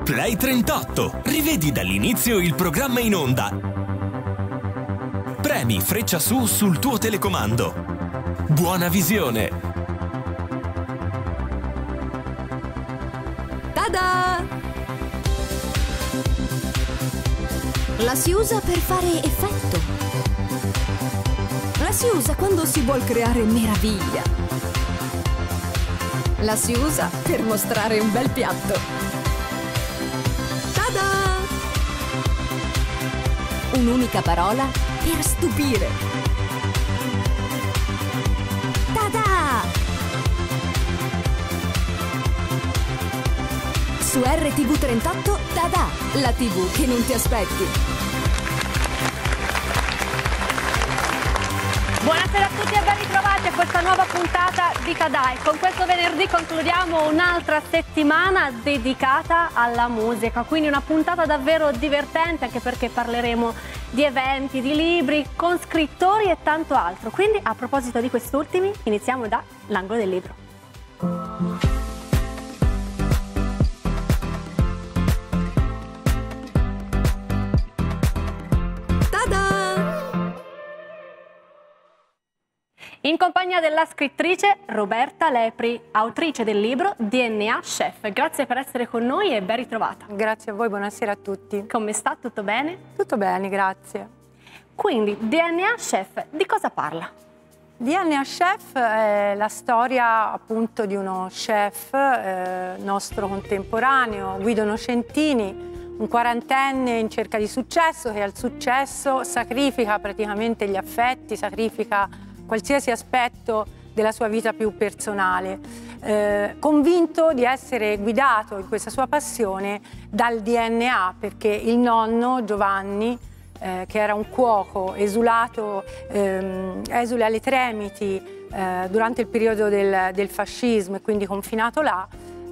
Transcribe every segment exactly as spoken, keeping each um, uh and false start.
Play trentotto. Rivedi dall'inizio il programma in onda. Premi freccia su sul tuo telecomando. Buona visione. Tada! La si usa per fare effetto. La si usa quando si vuol creare meraviglia. La si usa per mostrare un bel piatto. Tada! Un'unica parola per stupire. Tada! Su R T V trentotto, tada! La tivù che non ti aspetti. Buonasera a tutti e ben ritrovati a questa nuova puntata di Tada. E con questo venerdì concludiamo un'altra settimana dedicata alla musica, quindi una puntata davvero divertente, anche perché parleremo di eventi, di libri, con scrittori e tanto altro. Quindi a proposito di quest'ultimi, iniziamo da l'angolo del libro. In compagnia della scrittrice Roberta Lepri, autrice del libro D N A Chef. Grazie per essere con noi e ben ritrovata. Grazie a voi, buonasera a tutti. Come sta? Tutto bene? Tutto bene, grazie. Quindi, D N A Chef, di cosa parla? D N A Chef è la storia appunto di uno chef eh, nostro contemporaneo, Guido Nocentini, un quarantenne in cerca di successo, che al successo sacrifica praticamente gli affetti, sacrifica qualsiasi aspetto della sua vita più personale, eh, convinto di essere guidato in questa sua passione dal D N A, perché il nonno Giovanni, eh, che era un cuoco esulato, ehm, esule alle Tremiti eh, durante il periodo del, del fascismo e quindi confinato là,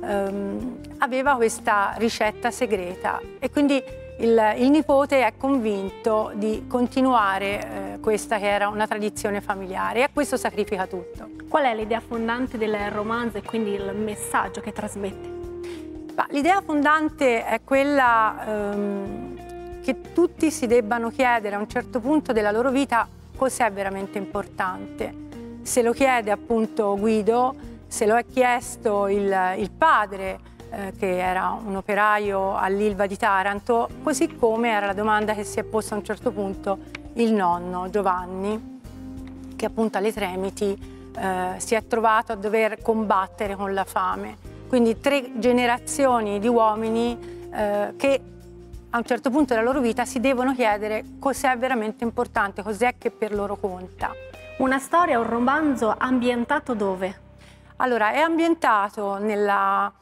ehm, aveva questa ricetta segreta e quindi Il, il nipote è convinto di continuare eh, questa che era una tradizione familiare e a questo sacrifica tutto. Qual è l'idea fondante del romanzo e quindi il messaggio che trasmette? L'idea fondante è quella ehm, che tutti si debbano chiedere a un certo punto della loro vita cos'è veramente importante. Se lo chiede appunto Guido, se lo è chiesto il, il padre, Eh, che era un operaio all'Ilva di Taranto, così come era la domanda che si è posta a un certo punto il nonno Giovanni, che appunto alle Tremiti eh, si è trovato a dover combattere con la fame. Quindi tre generazioni di uomini eh, che a un certo punto della loro vita si devono chiedere cos'è veramente importante, cos'è che per loro conta. Una storia, un romanzo ambientato dove? Allora, è ambientato nella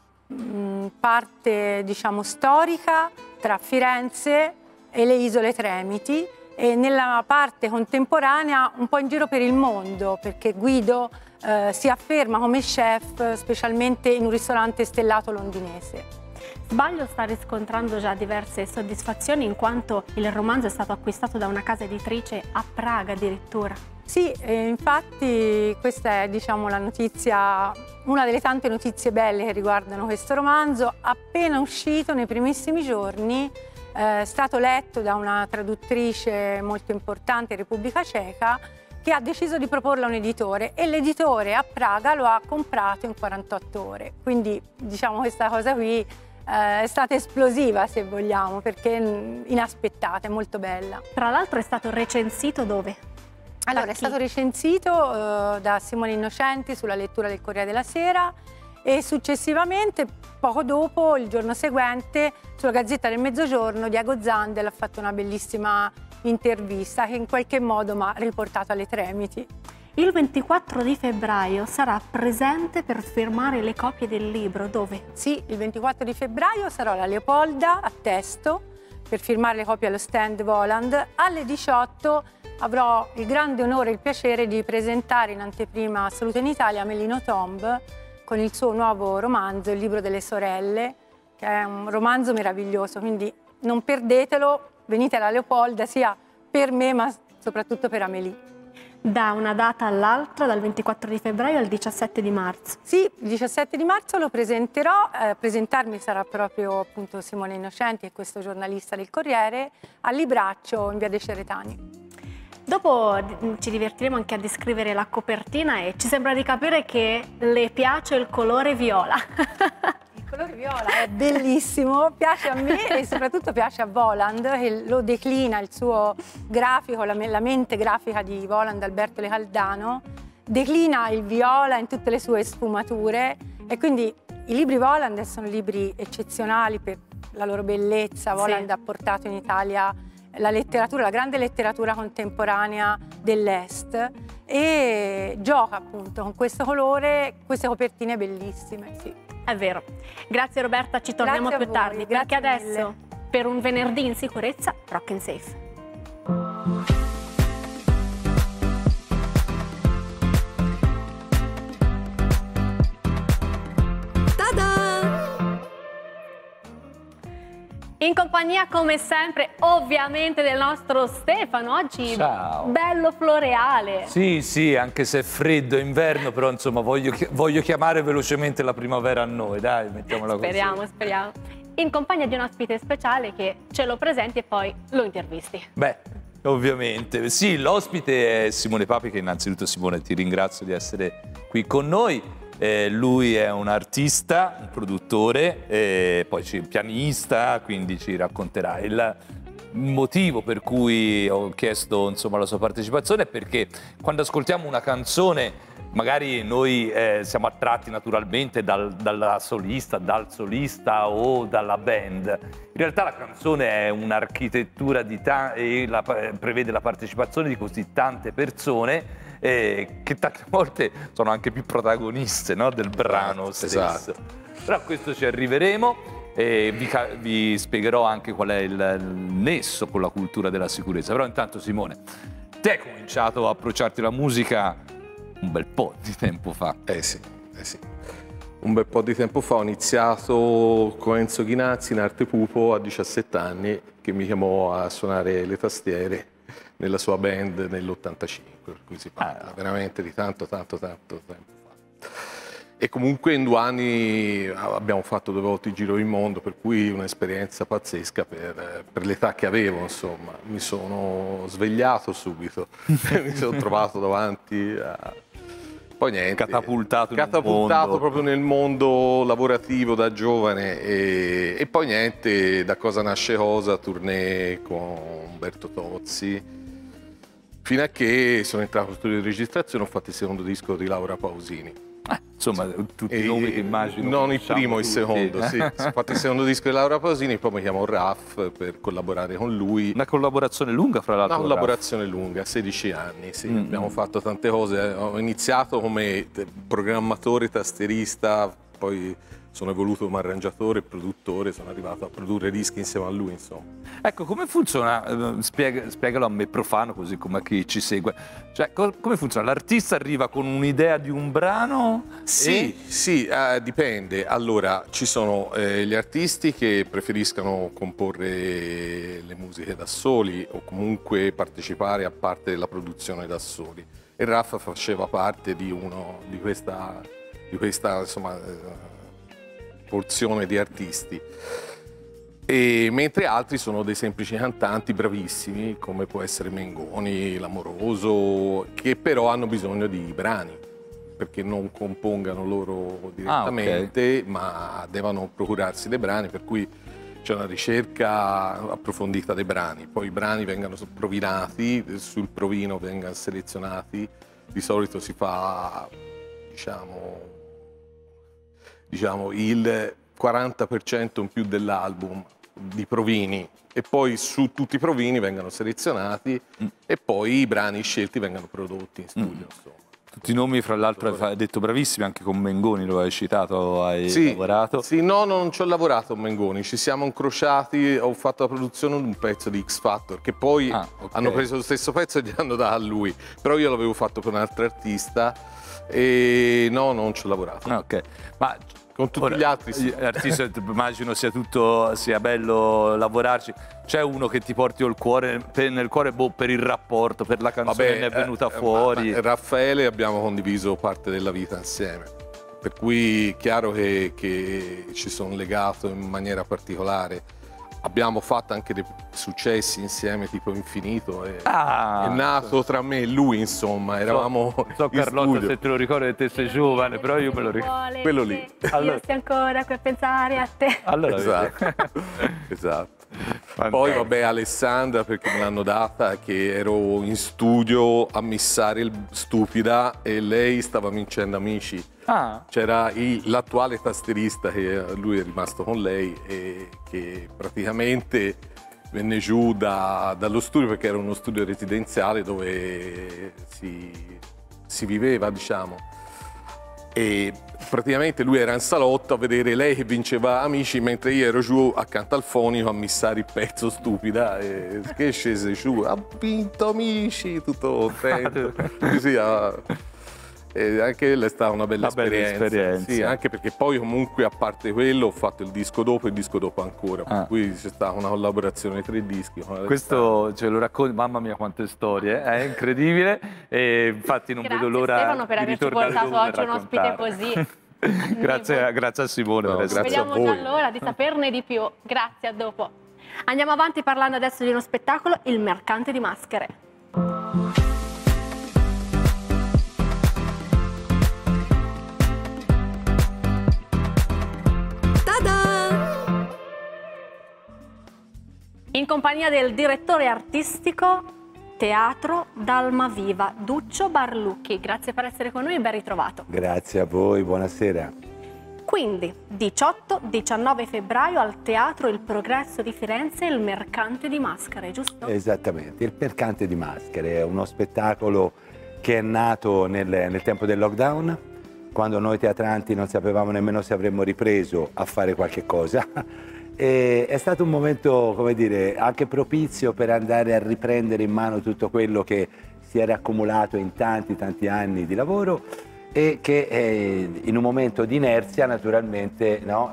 parte diciamo storica tra Firenze e le isole Tremiti e nella parte contemporanea un po' in giro per il mondo, perché Guido eh, si afferma come chef specialmente in un ristorante stellato londinese. Sbaglio sta riscontrando già diverse soddisfazioni in quanto il romanzo è stato acquistato da una casa editrice a Praga addirittura. Sì, eh, infatti questa è diciamo la notizia, una delle tante notizie belle che riguardano questo romanzo. Appena uscito nei primissimi giorni eh, è stato letto da una traduttrice molto importante in Repubblica Ceca che ha deciso di proporlo a un editore e l'editore a Praga lo ha comprato in quarantotto ore. Quindi diciamo questa cosa qui eh, è stata esplosiva se vogliamo, perché inaspettata, è molto bella. Tra l'altro è stato recensito dove? Allora, è stato recensito uh, da Simone Innocenti sulla lettura del Corriere della Sera e successivamente, poco dopo, il giorno seguente, sulla Gazzetta del Mezzogiorno, Diego Zandel ha fatto una bellissima intervista che in qualche modo mi ha riportato alle Tremiti. Il ventiquattro di febbraio sarà presente per firmare le copie del libro, dove? Sì, il ventiquattro di febbraio sarò alla Leopolda a Testo per firmare le copie allo stand Voland. Alle diciotto avrò il grande onore e il piacere di presentare in anteprima a Salute in Italia Melino Tomb con il suo nuovo romanzo, Il libro delle sorelle, che è un romanzo meraviglioso, quindi non perdetelo, venite alla Leopolda sia per me ma soprattutto per Amélie. da una data all'altra, dal ventiquattro di febbraio al diciassette di marzo. Sì, il diciassette di marzo lo presenterò, eh, presentarmi sarà proprio appunto Simone Innocenti, e questo giornalista del Corriere, a Libraccio in via dei Ceretani. Dopo ci divertiremo anche a descrivere la copertina e ci sembra di capire che le piace il colore viola. Il colore viola è bellissimo, piace a me e soprattutto piace a Voland, che lo declina il suo grafico, la, la mente grafica di Voland, Alberto Le Caldano, declina il viola in tutte le sue sfumature, e quindi i libri Voland sono libri eccezionali per la loro bellezza. Voland sì. ha portato in Italia la letteratura, la grande letteratura contemporanea dell'Est, e gioca appunto con questo colore, queste copertine bellissime. Sì. È vero. Grazie Roberta, ci torniamo Grazie più a voi, tardi, perché adesso mille. per un venerdì in sicurezza, Rock and Safe. In compagnia, come sempre, ovviamente del nostro Stefano, oggi Ciao. bello floreale. Sì, sì, anche se è freddo, è inverno, però insomma voglio, voglio chiamare velocemente la primavera a noi, dai, mettiamola così. Speriamo, speriamo. In compagnia di un ospite speciale che ce lo presenti e poi lo intervisti. Beh, ovviamente. Sì, l'ospite è Simone Papi, che innanzitutto, Simone, ti ringrazio di essere qui con noi. Eh, lui è un artista, un produttore, eh, poi un pianista, quindi ci racconterà. Il motivo per cui ho chiesto insomma, la sua partecipazione è perché quando ascoltiamo una canzone magari noi eh, siamo attratti naturalmente dal, dalla solista, dal solista o dalla band. In realtà la canzone è un'architettura di ta- e la, prevede la partecipazione di così tante persone Eh, che tante volte sono anche più protagoniste, no, del brano stesso. Esatto. Però a questo ci arriveremo e vi, vi spiegherò anche qual è il, il nesso con la cultura della sicurezza. Però intanto, Simone, te hai cominciato a approcciarti alla musica un bel po' di tempo fa. Eh sì, eh sì. Un bel po' di tempo fa ho iniziato con Enzo Ghinazzi in Arte Pupo a diciassette anni, che mi chiamò a suonare le tastiere nella sua band nell'ottantacinque, per cui si parla ah. veramente di tanto, tanto, tanto tempo fa. E comunque in due anni abbiamo fatto due volte il giro del mondo, per cui un'esperienza pazzesca per, per l'età che avevo, insomma. Mi sono svegliato subito, mi sono trovato davanti a... Poi niente, catapultato, catapultato nel proprio nel mondo lavorativo da giovane e, e poi niente, da cosa nasce cosa, tournée con Umberto Tozzi, fino a che sono entrato in studio di registrazione e ho fatto il secondo disco di Laura Pausini. Eh, insomma, tutti i nomi che immagino. Non il primo, il secondo, sì. Ho fatto il secondo disco di Laura Pausini, poi mi chiamo Raff per collaborare con lui. Una collaborazione lunga, fra l'altro? Una collaborazione lunga, sedici anni, sì. Mm-hmm. Abbiamo fatto tante cose. Ho iniziato come programmatore, tastierista, poi sono evoluto come arrangiatore e produttore, sono arrivato a produrre dischi insieme a lui, insomma. Ecco, come funziona? Spiega, spiegalo a me profano, così come a chi ci segue. Cioè, co come funziona? L'artista arriva con un'idea di un brano? Sì, e... sì, eh, dipende. Allora, ci sono eh, gli artisti che preferiscono comporre le musiche da soli o comunque partecipare a parte della produzione da soli. E Raffa faceva parte di, uno, di questa, di questa insomma, eh, porzione di artisti, e mentre altri sono dei semplici cantanti bravissimi, come può essere Mengoni, L'Amoroso, che però hanno bisogno di brani, perché non compongano loro direttamente, ah, okay. ma devono procurarsi dei brani, per cui c'è una ricerca approfondita dei brani. Poi i brani vengono provinati, sul provino vengono selezionati, di solito si fa, diciamo, diciamo il quaranta per cento in più dell'album di provini, e poi su tutti i provini vengono selezionati mm. e poi i brani scelti vengono prodotti in studio. Mm. Insomma. Tutti i nomi, fra l'altro, hai detto bravissimi, anche con Mengoni lo hai citato, hai sì, lavorato. Sì, no, non ci ho lavorato con Mengoni, ci siamo incrociati, ho fatto la produzione di un pezzo di X Factor, che poi ah, okay. hanno preso lo stesso pezzo e gli hanno dato a lui, però io l'avevo fatto con un altro artista e no, non ci ho lavorato. Ah, ok, ma Con tutti Ora, gli altri sì. Artista, immagino sia tutto, sia bello lavorarci. C'è uno che ti porti il cuore, per, nel cuore boh, per il rapporto, per la canzone che ne è venuta eh, fuori? ma, ma Raffaele abbiamo condiviso parte della vita insieme, per cui è chiaro che, che ci sono legato in maniera particolare. Abbiamo fatto anche dei successi insieme, tipo Infinito. E, ah, è nato tra me e lui, insomma, eravamo so, so in Carlotta, studio. se te lo ricordi che te sei giovane, però io me lo ricordo. Quello lì. Allora, io sto ancora qui a pensare a te. Allora, Esatto. Esatto. Poi vabbè, Alessandra, perché me l'hanno data, che ero in studio a missare il Stupida e lei stava vincendo Amici. Ah. C'era l'attuale tastierista, che lui è rimasto con lei, e che praticamente venne giù da, dallo studio, perché era uno studio residenziale dove si, si viveva, diciamo. E praticamente lui era in salotto a vedere lei che vinceva Amici, mentre io ero giù accanto al fonico a missare il pezzo Stupida, e che scese giù, ha vinto Amici, tutto contento. Così, ah, e anche quella è stata una bella, una bella esperienza, esperienza. sì, anche perché poi comunque, a parte quello, ho fatto il disco dopo e il disco dopo ancora, per ah. cui c'è stata una collaborazione tre dischi. Questo ce lo racconto, mamma mia quante storie, è incredibile, e infatti non Grazie, vedo l'ora Stefano, per di averci ritornare portato dopo oggi per un ospite raccontare. così. grazie, grazie a Simone. No, per essere- grazie a Vediamo già voi. l'ora di saperne di più. Grazie, a dopo. Andiamo avanti parlando adesso di uno spettacolo, Il Mercante di Maschere. In compagnia del direttore artistico Teatro d'Almaviva, Duccio Barlucchi. Grazie per essere con noi e ben ritrovato. Grazie a voi, buonasera. Quindi, diciotto diciannove febbraio al Teatro Il Progresso di Firenze, Il Mercante di Maschere, giusto? Esattamente, Il Mercante di Maschere è uno spettacolo che è nato nel, nel tempo del lockdown, quando noi teatranti non sapevamo nemmeno se avremmo ripreso a fare qualche cosa. E è stato un momento, come dire, anche propizio per andare a riprendere in mano tutto quello che si era accumulato in tanti tanti anni di lavoro, e che eh, in un momento di inerzia naturalmente, no,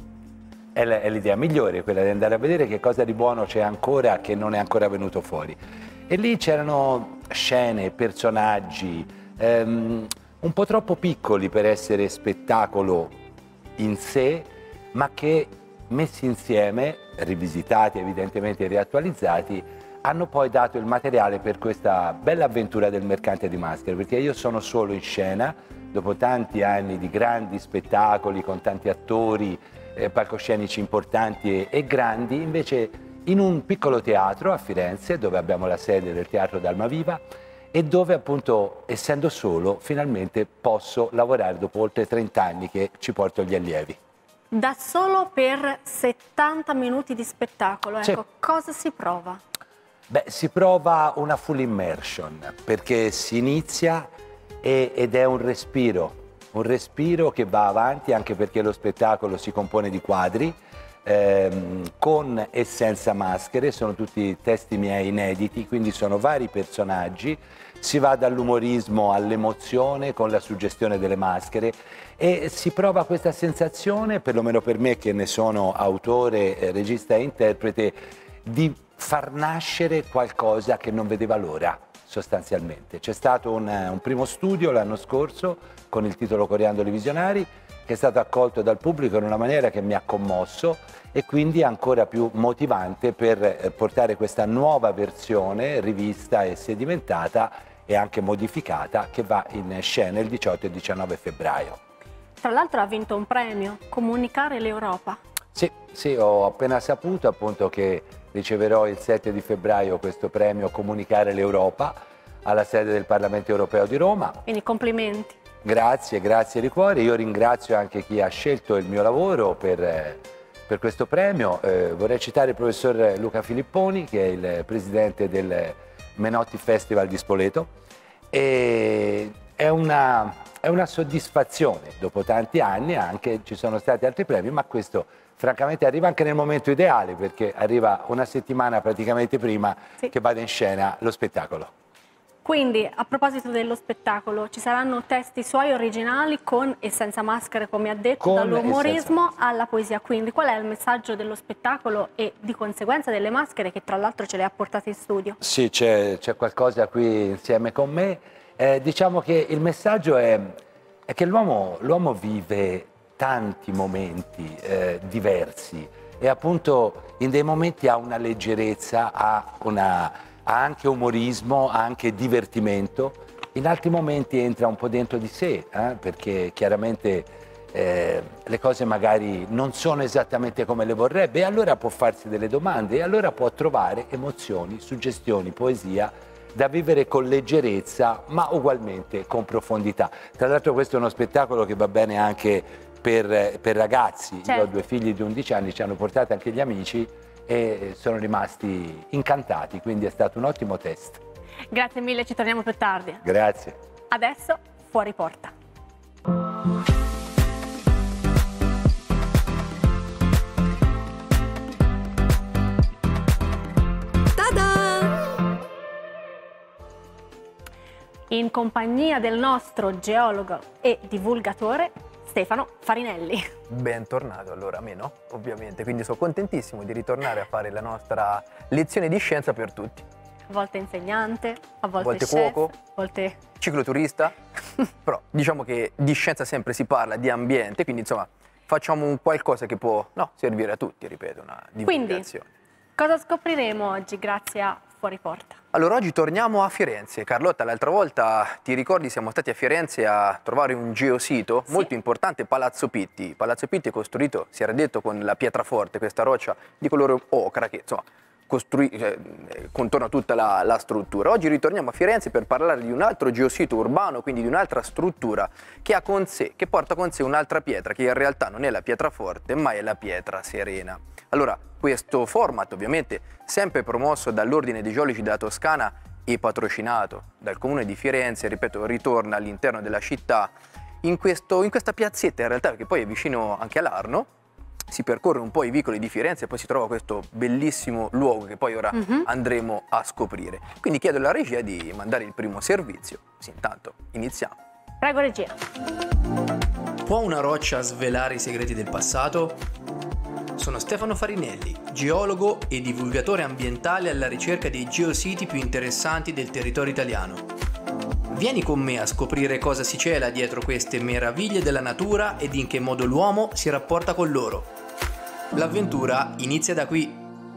è l'idea migliore, quella di andare a vedere che cosa di buono c'è ancora che non è ancora venuto fuori. E lì c'erano scene, personaggi ehm, un po' troppo piccoli per essere spettacolo in sé, ma che messi insieme, rivisitati evidentemente e riattualizzati, hanno poi dato il materiale per questa bella avventura del Mercante di Maschere, perché io sono solo in scena, dopo tanti anni di grandi spettacoli con tanti attori, eh, palcoscenici importanti e, e grandi, invece in un piccolo teatro a Firenze, dove abbiamo la sede del Teatro d'Almaviva, e dove appunto, essendo solo, finalmente posso lavorare dopo oltre trenta anni che ci porto gli allievi. Da solo per settanta minuti di spettacolo, ecco, Sì. cosa si prova? Beh, si prova una full immersion, perché si inizia e, ed è un respiro, un respiro che va avanti, anche perché lo spettacolo si compone di quadri, ehm, con e senza maschere, sono tutti testi miei inediti, quindi sono vari personaggi, si va dall'umorismo all'emozione con la suggestione delle maschere, e si prova questa sensazione, perlomeno per me che ne sono autore, regista e interprete, di far nascere qualcosa che non vedeva l'ora, sostanzialmente. C'è stato un, un primo studio l'anno scorso con il titolo Coriandoli Visionari, che è stato accolto dal pubblico in una maniera che mi ha commosso, e quindi ancora più motivante per portare questa nuova versione rivista e sedimentata e anche modificata, che va in scena il diciotto e diciannove febbraio. Tra l'altro ha vinto un premio, Comunicare l'Europa. Sì, sì, ho appena saputo appunto che riceverò il sette di febbraio questo premio Comunicare l'Europa alla sede del Parlamento Europeo di Roma. Quindi complimenti. Grazie, grazie di cuore. Io ringrazio anche chi ha scelto il mio lavoro per, eh, per questo premio. Eh, vorrei citare il professor Luca Filipponi, che è il presidente del Menotti Festival di Spoleto. E è una, è una soddisfazione, dopo tanti anni anche ci sono stati altri premi, ma questo francamente arriva anche nel momento ideale, perché arriva una settimana praticamente prima Sì. che vada in scena lo spettacolo. Quindi, a proposito dello spettacolo, ci saranno testi suoi originali con e senza maschere, come ha detto, dall'umorismo alla poesia. Quindi, qual è il messaggio dello spettacolo e di conseguenza delle maschere che tra l'altro ce le ha portate in studio? Sì, c'è qualcosa qui insieme con me. Eh, diciamo che il messaggio è, è che l'uomo vive tanti momenti eh, diversi e appunto in dei momenti ha una leggerezza, ha una... ha anche umorismo, ha anche divertimento, in altri momenti entra un po' dentro di sé, eh? perché chiaramente eh, le cose magari non sono esattamente come le vorrebbe e allora può farsi delle domande e allora può trovare emozioni, suggestioni, poesia da vivere con leggerezza ma ugualmente con profondità. Tra l'altro questo è uno spettacolo che va bene anche per, per ragazzi, certo. Io ho due figli di undici anni, ci hanno portato anche gli amici e sono rimasti incantati, quindi è stato un ottimo test. Grazie mille, ci torniamo più tardi. Grazie. Adesso fuori porta. Ta-da! In compagnia del nostro geologo e divulgatore Stefano Farinelli. Bentornato, allora a me no, ovviamente, quindi sono contentissimo di ritornare a fare la nostra lezione di scienza per tutti. A volte insegnante, a volte, a volte chef, cuoco, a volte cicloturista, però diciamo che di scienza sempre si parla, di ambiente, quindi insomma facciamo un qualcosa che può no, servire a tutti, ripeto, una divulgazione. Quindi, cosa scopriremo oggi grazie a Fuori Porta? Allora, oggi torniamo a Firenze. Carlotta, l'altra volta, ti ricordi, siamo stati a Firenze a trovare un geosito sì. molto importante, Palazzo Pitti. Palazzo Pitti è costruito, si era detto, con la pietraforte, questa roccia di colore ocra che, insomma, costrui, cioè, contorna tutta la, la struttura. Oggi ritorniamo a Firenze per parlare di un altro geosito urbano, quindi di un'altra struttura che ha con sé, che porta con sé un'altra pietra, che in realtà non è la pietraforte, ma è la pietra serena. Allora, questo format ovviamente sempre promosso dall'Ordine dei Geologi della Toscana e patrocinato dal Comune di Firenze, ripeto, ritorna all'interno della città in, questo, in questa piazzetta in realtà, perché poi è vicino anche all'Arno, si percorre un po' i vicoli di Firenze e poi si trova questo bellissimo luogo che poi ora uh-huh. andremo a scoprire. Quindi chiedo alla regia di mandare il primo servizio. Sì, intanto iniziamo. Prego regia. Può una roccia svelare i segreti del passato? Sono Stefano Farinelli, geologo e divulgatore ambientale alla ricerca dei geositi più interessanti del territorio italiano. Vieni con me a scoprire cosa si cela dietro queste meraviglie della natura ed in che modo l'uomo si rapporta con loro. L'avventura inizia da qui.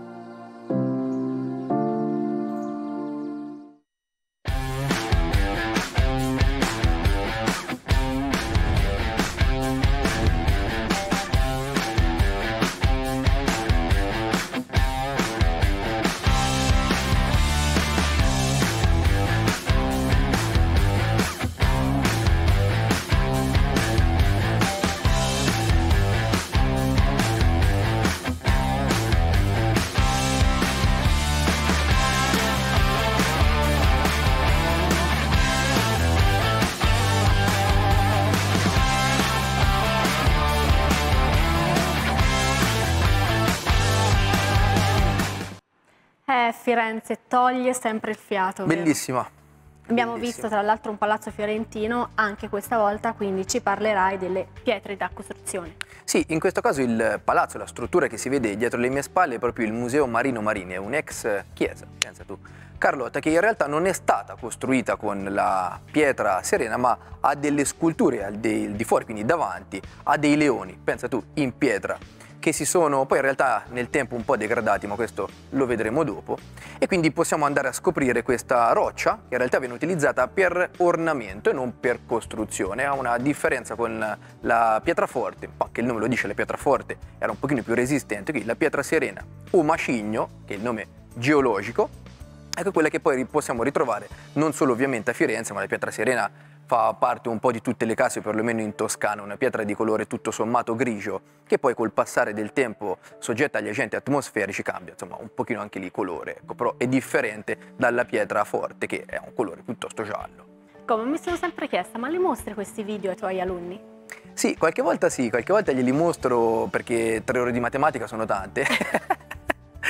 Firenze toglie sempre il fiato. Bellissima. Vero? Abbiamo Bellissima. visto tra l'altro un palazzo fiorentino anche questa volta, quindi ci parlerai delle pietre da costruzione. Sì, in questo caso il palazzo, la struttura che si vede dietro le mie spalle è proprio il Museo Marino Marini, è un'ex chiesa, pensa tu, Carlotta, che in realtà non è stata costruita con la pietra serena, ma ha delle sculture al di, di fuori, quindi davanti, ha dei leoni, pensa tu, in pietra, che si sono poi in realtà nel tempo un po' degradati, ma questo lo vedremo dopo, e quindi possiamo andare a scoprire questa roccia che in realtà viene utilizzata per ornamento e non per costruzione. Ha una differenza con la pietraforte, ma che il nome lo dice, la pietraforte era un pochino più resistente, quindi la pietra serena o macigno, che è il nome geologico, ecco quella che poi possiamo ritrovare non solo ovviamente a Firenze, ma la pietra serena fa parte un po' di tutte le case, perlomeno in Toscana, una pietra di colore tutto sommato grigio, che poi col passare del tempo, soggetta agli agenti atmosferici, cambia insomma un pochino anche lì colore, ecco, però è differente dalla pietra forte che è un colore piuttosto giallo. Come mi sono sempre chiesta, ma li mostri questi video ai tuoi alunni? Sì, qualche volta sì, qualche volta glieli mostro perché tre ore di matematica sono tante.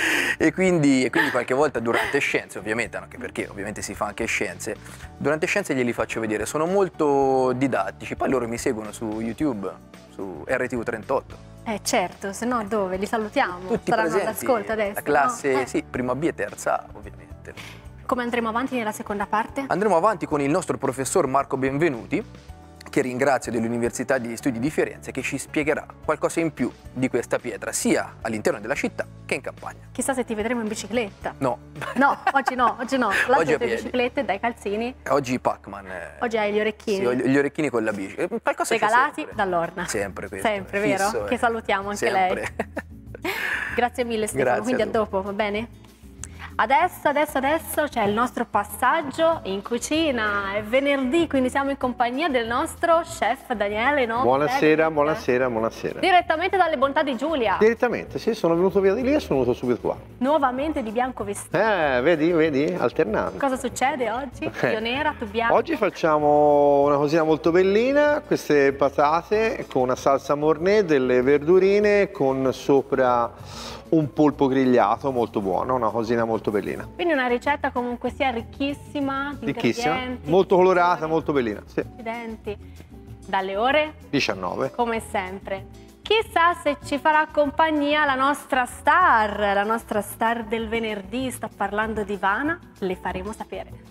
e, quindi, e quindi qualche volta durante scienze, ovviamente, anche perché ovviamente si fa anche scienze, durante scienze glieli faccio vedere, sono molto didattici, poi loro mi seguono su YouTube, su R T V trentotto. Eh certo, se no dove? Li salutiamo. Tutti Saranno presenti, all'ascolto adesso. la classe, no? eh. sì, prima B e terza A, ovviamente. Come andremo avanti nella seconda parte? Andremo avanti con il nostro professor Marco Benvenuti, che ringrazio dell'Università degli Studi di Firenze, che ci spiegherà qualcosa in più di questa pietra, sia all'interno della città che in campagna. Chissà se ti vedremo in bicicletta. No. No, oggi no, oggi no. Là Oggi a siete in piedi. biciclette, dai calzini. Oggi Pac-Man. eh, Oggi hai gli orecchini. Sì, ho gli orecchini con la bici. Eh, Qualcosa c'è Regalati sempre. dall'Orna. Sempre questo. Sempre, è vero? fisso, Che eh. salutiamo anche Sempre. lei. Grazie mille Stefano, Grazie quindi a a tu. dopo, va bene? Adesso, adesso, adesso c'è il nostro passaggio in cucina. È venerdì, quindi siamo in compagnia del nostro chef Daniele. No? Buonasera, Fede? buonasera, buonasera. Direttamente dalle bontà di Giulia. Direttamente, sì, sono venuto via di lì e sono venuto subito qua. Nuovamente di bianco vestito. Eh, vedi, vedi, alternando. Cosa succede oggi? Eh. Io nera, tu bianco. Oggi facciamo una cosina molto bellina, queste patate con una salsa mornay, delle verdurine con sopra un polpo grigliato molto buono, una cosina molto bellina. Quindi una ricetta comunque sia ricchissima di Ricchissima, ingredienti. molto colorata, molto bellina. Sì. Accidenti. Dalle ore? diciannove. Come sempre. Chissà se ci farà compagnia la nostra star, la nostra star del venerdì, sto parlando di Ivana, le faremo sapere.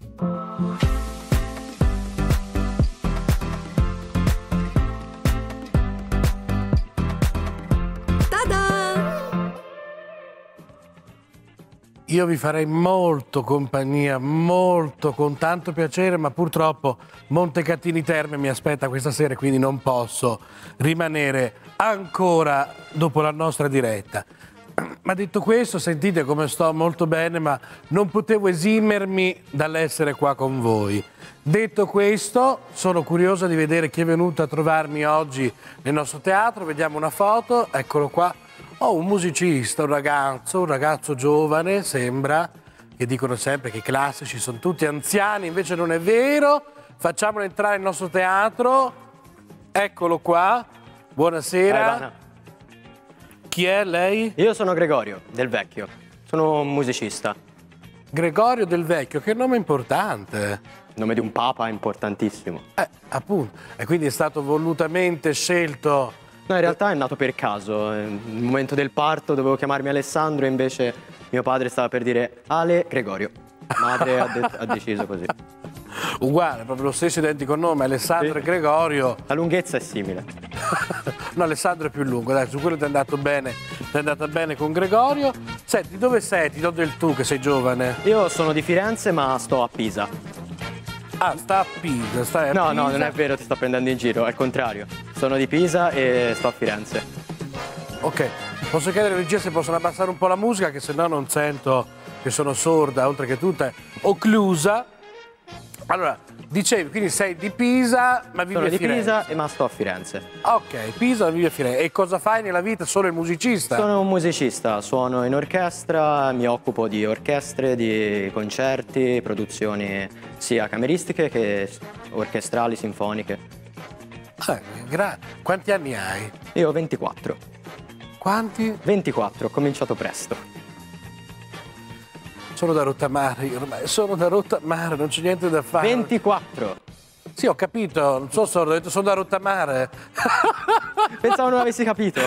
Io vi farei molto compagnia, molto, con tanto piacere, ma purtroppo Montecatini Terme mi aspetta questa sera, quindi non posso rimanere ancora dopo la nostra diretta. Ma detto questo, sentite come sto molto bene, ma non potevo esimermi dall'essere qua con voi. Detto questo, sono curiosa di vedere chi è venuto a trovarmi oggi nel nostro teatro. Vediamo una foto, eccolo qua. Oh, un musicista, un ragazzo, un ragazzo giovane, sembra, che dicono sempre che i classici sono tutti anziani, invece non è vero. Facciamolo entrare nel nostro teatro. Eccolo qua. Buonasera. Ciao, Ivana. Chi è lei? Io sono Gregorio, del Vecchio. Sono un musicista. Gregorio del Vecchio, che nome importante. Nome di un papa importantissimo. Eh, appunto. E quindi è stato volutamente scelto... No, in realtà è nato per caso. Nel momento del parto dovevo chiamarmi Alessandro e invece mio padre stava per dire Ale Gregorio. Madre ha, de- ha deciso così. Uguale, proprio lo stesso identico nome, Alessandro Sì. e Gregorio. La lunghezza è simile. No, Alessandro è più lungo, dai, su quello ti è andato bene, ti è andata bene con Gregorio. Senti, dove sei? Ti do del tu che sei giovane. Io sono di Firenze ma sto a Pisa. Ah, sta a Pisa, stai a No, Pisa. no, non è vero, ti sto prendendo in giro, al contrario. Sono di Pisa e sto a Firenze. Ok, posso chiedere regia se possono abbassare un po' la musica, che se no non sento, che sono sorda, oltre che tutta è occlusa. Allora, dicevi, quindi sei di Pisa, ma vivi Sono a di Firenze. Pisa e ma sto a Firenze. Ok, Pisa, vivi a Firenze. E cosa fai nella vita? Solo il musicista? Sono un musicista, suono in orchestra, mi occupo di orchestre, di concerti, produzioni sia cameristiche che orchestrali, sinfoniche. Ah, gra- Quanti anni hai? Io ho ventiquattro. Quanti? ventiquattro, ho cominciato presto. Sono da rottamare, io ormai sono da rottamare, non c'è niente da fare. ventiquattro! Sì, ho capito, non so sordo, ho detto sono da rottamare. Pensavo non avessi capito.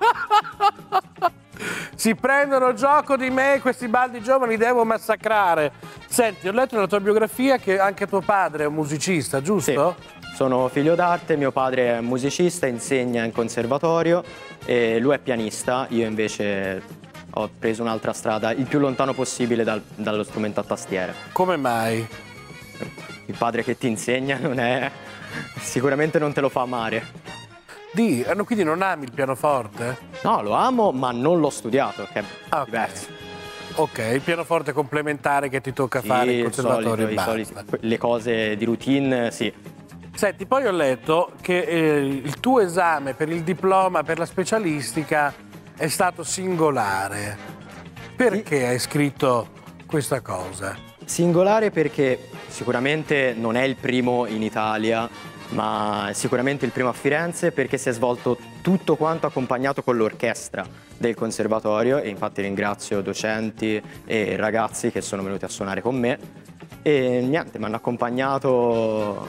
Si prendono gioco di me, questi baldi giovani, li devo massacrare. Senti, ho letto nella tua biografia che anche tuo padre è un musicista, giusto? Sì, sono figlio d'arte, mio padre è musicista, insegna in conservatorio e lui è pianista, io invece ho preso un'altra strada, il più lontano possibile dal- dallo strumento a tastiere. Come mai? Il padre che ti insegna non è... sicuramente non te lo fa amare. Di, eh, no, quindi non ami il pianoforte? No, lo amo, ma non l'ho studiato, che è Ah, ok. diverso. Ok, il pianoforte complementare che ti tocca fare in il conservatorio e solito, i basta. soliti- le cose di routine, sì. Senti, poi ho letto che eh, il tuo esame per il diploma, per la specialistica, è stato singolare. Perché hai scritto questa cosa? Singolare perché sicuramente non è il primo in Italia, ma è sicuramente il primo a Firenze perché si è svolto tutto quanto accompagnato con l'orchestra del conservatorio, e infatti ringrazio docenti e ragazzi che sono venuti a suonare con me e niente, mi hanno accompagnato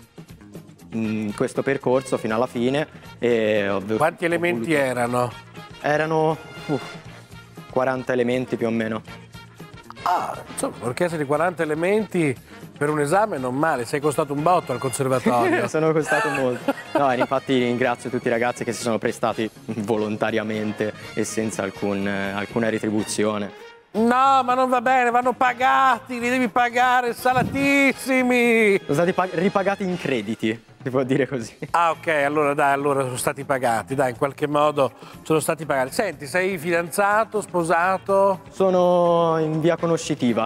in questo percorso fino alla fine. E ho, Quanti ho elementi voluto... erano? Erano uh, quaranta elementi più o meno. Ah, insomma, un'orchestra di quaranta elementi per un esame non male, sei costato un botto al conservatorio. Sono costato molto. No, infatti ringrazio tutti i ragazzi che si sono prestati volontariamente e senza alcun, alcuna retribuzione. No, ma non va bene, vanno pagati, li devi pagare, salatissimi! Sono stati pag- ripagati in crediti, si può dire così. Ah, ok, allora dai, allora sono stati pagati, dai, in qualche modo sono stati pagati. Senti, sei fidanzato, sposato? Sono in via conoscitiva.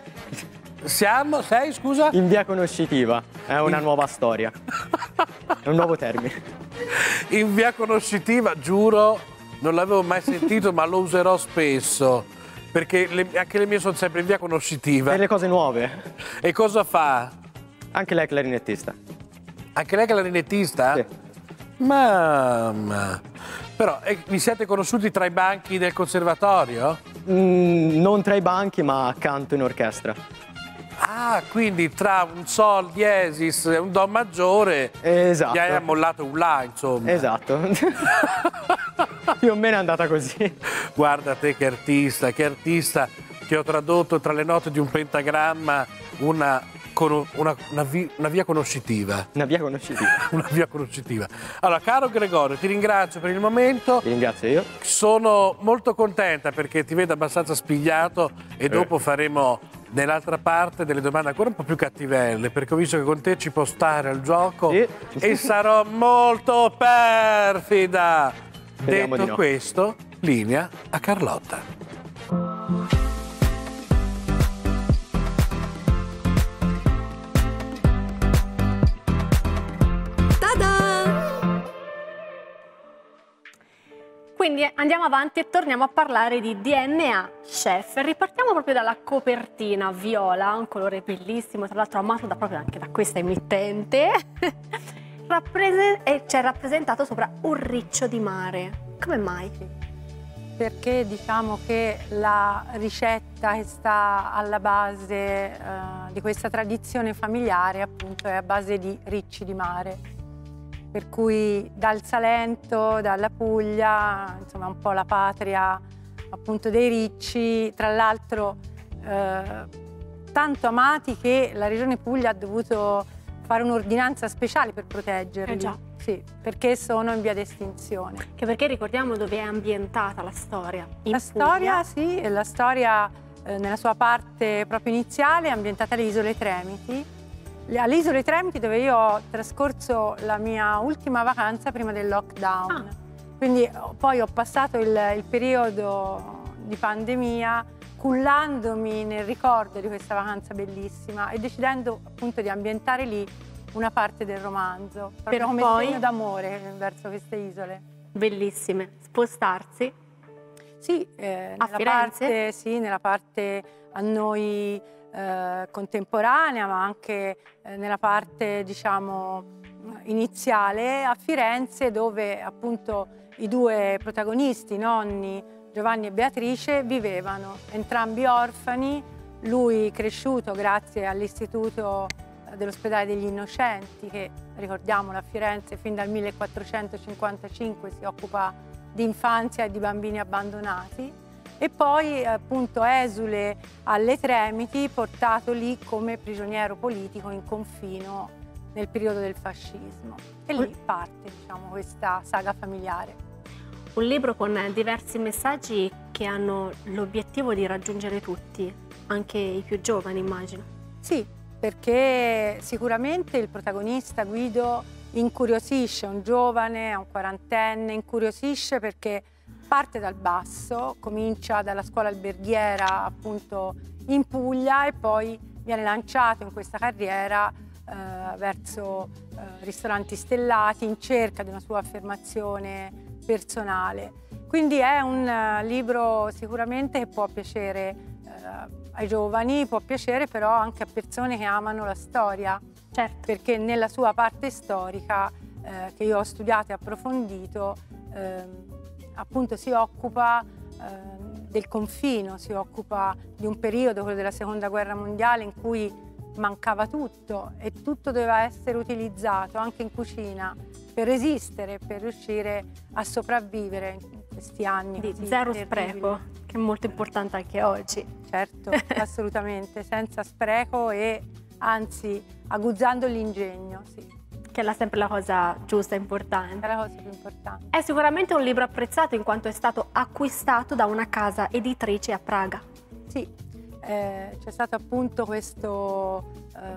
Siamo, sei, scusa? In via conoscitiva, è una in... nuova storia, è un nuovo termine. In via conoscitiva, giuro, non l'avevo mai sentito, ma lo userò spesso. Perché le, anche le mie sono sempre in via conoscitiva. Per le cose nuove. E cosa fa? Anche lei è clarinettista. Anche lei è clarinettista? Sì. Mamma. Però eh, vi siete conosciuti tra i banchi del conservatorio? Mm, non tra i banchi, ma accanto in orchestra. Ah, quindi tra un sol diesis e un do maggiore. Esatto. Gli hai ammollato un la, insomma. Esatto. Più o meno è andata così. Guarda te che artista, che artista. Ti ho tradotto tra le note di un pentagramma una, una, una, vi, una via conoscitiva. Una via conoscitiva. Una via conoscitiva. Allora, caro Gregorio, ti ringrazio per il momento. Ti ringrazio io. Sono molto contenta perché ti vedo abbastanza spigliato e dopo Eh. faremo nell'altra parte delle domande ancora un po' più cattivelle, perché ho visto che con te ci può stare al gioco Sì. e sarò molto perfida. Speriamo Detto di no. questo, linea a Carlotta. Quindi andiamo avanti e torniamo a parlare di D N A Chef. Ripartiamo proprio dalla copertina viola, un colore bellissimo, tra l'altro amato da, proprio anche da questa emittente. Rapprese- e c'è rappresentato sopra un riccio di mare. Come mai? Perché diciamo che la ricetta che sta alla base eh, di questa tradizione familiare appunto è a base di ricci di mare. Per cui dal Salento, dalla Puglia, insomma un po' la patria appunto dei ricci, tra l'altro eh, tanto amati che la Regione Puglia ha dovuto fare un'ordinanza speciale per proteggerli. Eh già. Sì, perché sono in via di estinzione. Che perché ricordiamo dove è ambientata la storia. In La Puglia. storia, sì, e la storia eh, nella sua parte proprio iniziale è ambientata alle Isole Tremiti. Alle Isole Tremiti dove io ho trascorso la mia ultima vacanza prima del lockdown. Ah. Quindi poi ho passato il, il periodo di pandemia cullandomi nel ricordo di questa vacanza bellissima e decidendo appunto di ambientare lì una parte del romanzo. Per come poi segno d'amore verso queste isole. Bellissime. Spostarsi. Sì, eh, A nella Firenze? parte, sì, nella parte a noi eh, contemporanea, ma anche eh, nella parte, diciamo, iniziale a Firenze, dove appunto i due protagonisti, i nonni Giovanni e Beatrice, vivevano, entrambi orfani, lui cresciuto grazie all'istituto dell'ospedale degli Innocenti, che ricordiamolo a Firenze fin dal millequattrocentocinquantacinque si occupa di infanzia e di bambini abbandonati, e poi appunto esule alle Tremiti, portato lì come prigioniero politico in confino nel periodo del fascismo. E lì parte, diciamo, questa saga familiare. Un libro con diversi messaggi che hanno l'obiettivo di raggiungere tutti, anche i più giovani, immagino. Sì, perché sicuramente il protagonista Guido incuriosisce un giovane, un quarantenne, incuriosisce perché parte dal basso, comincia dalla scuola alberghiera appunto in Puglia e poi viene lanciato in questa carriera eh, verso eh, ristoranti stellati in cerca di una sua affermazione personale. Quindi è un uh, libro sicuramente che può piacere uh, ai giovani, può piacere però anche a persone che amano la storia, certo. Perché nella sua parte storica, uh, che io ho studiato e approfondito, ehm, appunto si occupa ehm, del confino, si occupa di un periodo, quello della Seconda Guerra Mondiale, in cui mancava tutto e tutto doveva essere utilizzato anche in cucina per resistere, per riuscire a sopravvivere in questi anni. Di così zero terribili. spreco, che è molto importante anche oggi. Certo, assolutamente, senza spreco e anzi aguzzando l'ingegno, sì. Che è sempre la cosa giusta e importante. È la cosa più importante. È sicuramente un libro apprezzato in quanto è stato acquistato da una casa editrice a Praga. Sì, eh, c'è stato appunto questo,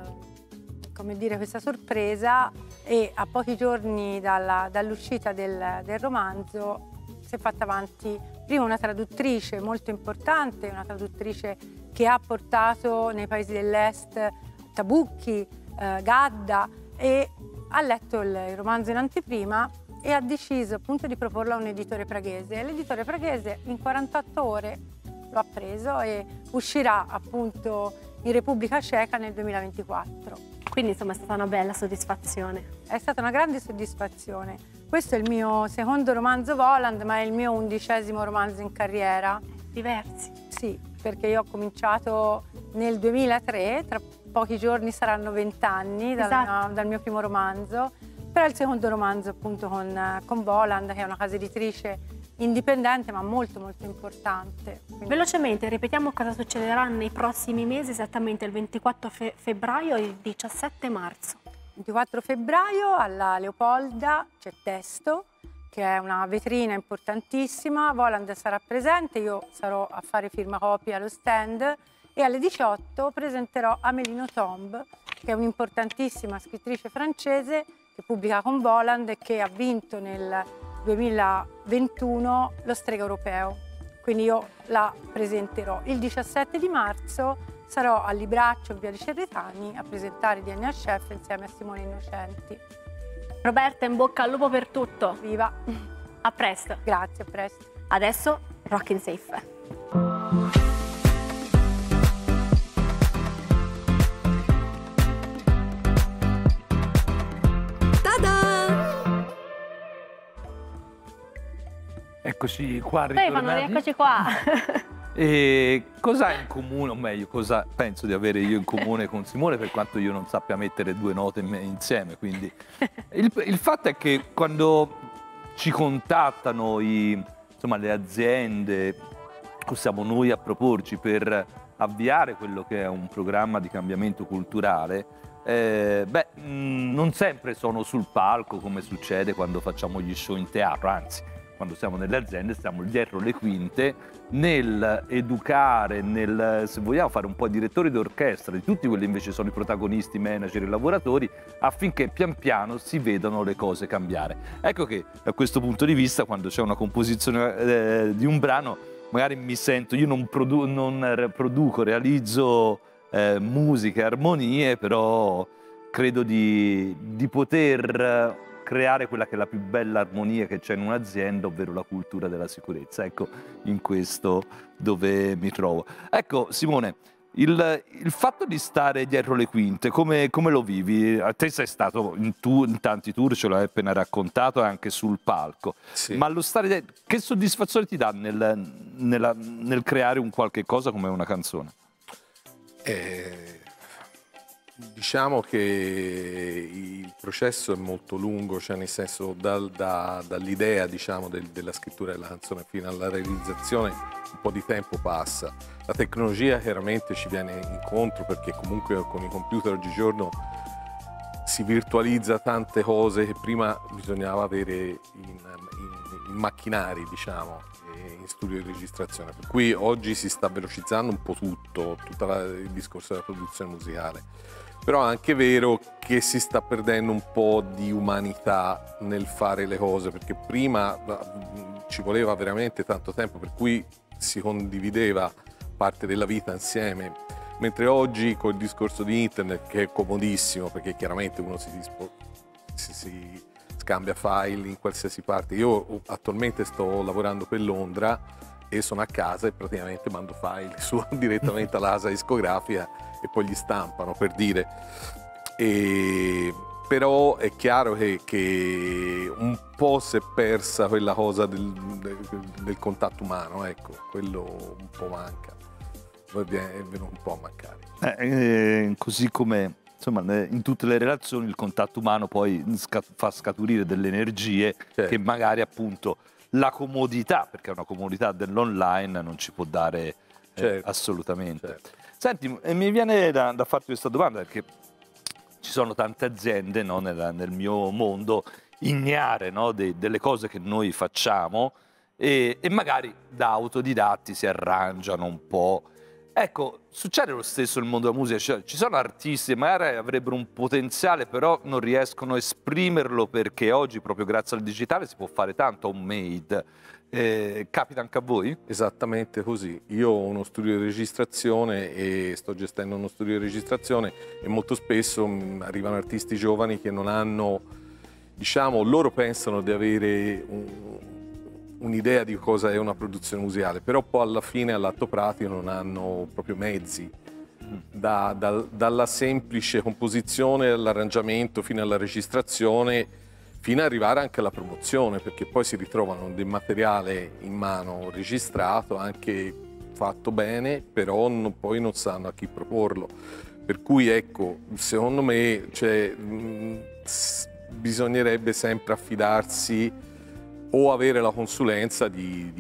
eh, come dire, questa sorpresa e a pochi giorni dalla, dall'uscita del, del romanzo si è fatta avanti prima una traduttrice molto importante, una traduttrice che ha portato nei paesi dell'est Tabucchi, eh, Gadda, e ha letto il, il romanzo in anteprima e ha deciso appunto di proporlo a un editore praghese. L'editore praghese in quarantotto ore lo ha preso e uscirà appunto in Repubblica Ceca nel duemilaventiquattro. Quindi insomma è stata una bella soddisfazione. È stata una grande soddisfazione. Questo è il mio secondo romanzo Voland, ma è il mio undicesimo romanzo in carriera. Diversi. Sì, perché io ho cominciato nel duemilatré, tra pochi giorni saranno vent'anni dal, Esatto. dal mio primo romanzo, però è il secondo romanzo appunto con, con Voland, che è una casa editrice indipendente ma molto molto importante. Quindi... Velocemente ripetiamo cosa succederà nei prossimi mesi, esattamente il ventiquattro fe febbraio e il diciassette marzo. ventiquattro febbraio alla Leopolda c'è Testo, che è una vetrina importantissima. Voland sarà presente, io sarò a fare firmacopie allo stand e alle diciotto presenterò Amélie Nothomb, che è un'importantissima scrittrice francese che pubblica con Voland e che ha vinto nel duemilaventuno lo Strega Europeo. Quindi io la presenterò. Il diciassette di marzo sarò al Libraccio in via di Cerretani a presentare D N A Chef insieme a Simone Innocenti. Roberta, in bocca al lupo per tutto. Viva! A presto. Grazie, a presto. Adesso Rockin' Safe. Eccoci qua, Stefano, ritornati. rieccoci qua. E cosa ha in comune, o meglio, cosa penso di avere io in comune con Simone, per quanto io non sappia mettere due note insieme. Quindi il, il fatto è che quando ci contattano i, insomma, le aziende, o siamo noi a proporci per avviare quello che è un programma di cambiamento culturale, eh, beh, mh, non sempre sono sul palco come succede quando facciamo gli show in teatro, anzi, quando siamo nelle aziende stiamo dietro le quinte nel educare, nel, se vogliamo, fare un po' direttori d'orchestra di tutti quelli invece sono i protagonisti, i manager, i lavoratori, affinché pian piano si vedano le cose cambiare. Ecco che da questo punto di vista, quando c'è una composizione eh, di un brano, magari mi sento, io non, produ non produco, realizzo eh, musiche, armonie, però credo di, di poter creare quella che è la più bella armonia che c'è in un'azienda, ovvero la cultura della sicurezza. Ecco, in questo dove mi trovo. Ecco, Simone, il, il fatto di stare dietro le quinte, come, come lo vivi? A te sei stato in, tu, in tanti tour, ce l'hai appena raccontato, anche sul palco. Sì. Ma lo stare dietro, che soddisfazione ti dà nel, nella, nel creare un qualche cosa come una canzone? Eh... Diciamo che il processo è molto lungo, cioè nel senso dal, da, dall'idea diciamo, del, della scrittura della canzone fino alla realizzazione un po' di tempo passa. La tecnologia chiaramente ci viene incontro perché comunque con i computer oggigiorno si virtualizza tante cose che prima bisognava avere in, in, in macchinari, diciamo, in studio di registrazione. Per cui oggi si sta velocizzando un po' tutto, tutto la, il discorso della produzione musicale. Però è anche vero che si sta perdendo un po' di umanità nel fare le cose, perché prima ci voleva veramente tanto tempo, per cui si condivideva parte della vita insieme, mentre oggi col discorso di internet, che è comodissimo, perché chiaramente uno si, si, si scambia file in qualsiasi parte. Io attualmente sto lavorando per Londra e sono a casa e praticamente mando file su direttamente alla casa discografica e poi gli stampano, per dire. E però è chiaro che, che un po' si è persa quella cosa del, del, del contatto umano, ecco, quello un po' manca, è venuto un po' a mancare. Eh, eh, così come insomma in tutte le relazioni il contatto umano poi sca- fa scaturire delle energie, certo, che magari appunto la comodità, perché è una comodità dell'online, non ci può dare eh, certo, assolutamente. Certo. Senti, mi viene da, da farti questa domanda, perché ci sono tante aziende, no, nel, nel mio mondo ignare, no, de, delle cose che noi facciamo e, e magari da autodidatti si arrangiano un po'. Ecco, succede lo stesso nel mondo della musica, cioè, ci sono artisti che magari avrebbero un potenziale però non riescono a esprimerlo perché oggi proprio grazie al digitale si può fare tanto homemade. Eh, capita anche a voi? Esattamente così. Io ho uno studio di registrazione e sto gestendo uno studio di registrazione e molto spesso mh, arrivano artisti giovani che non hanno, diciamo, loro pensano di avere un, un'idea di cosa è una produzione musicale, però poi alla fine, all'atto pratico, non hanno proprio mezzi. Da, da, dalla semplice composizione all'arrangiamento fino alla registrazione, fino ad arrivare anche alla promozione, perché poi si ritrovano del materiale in mano registrato, anche fatto bene, però non, poi non sanno a chi proporlo. Per cui ecco, secondo me, cioè, mh, bisognerebbe sempre affidarsi o avere la consulenza di,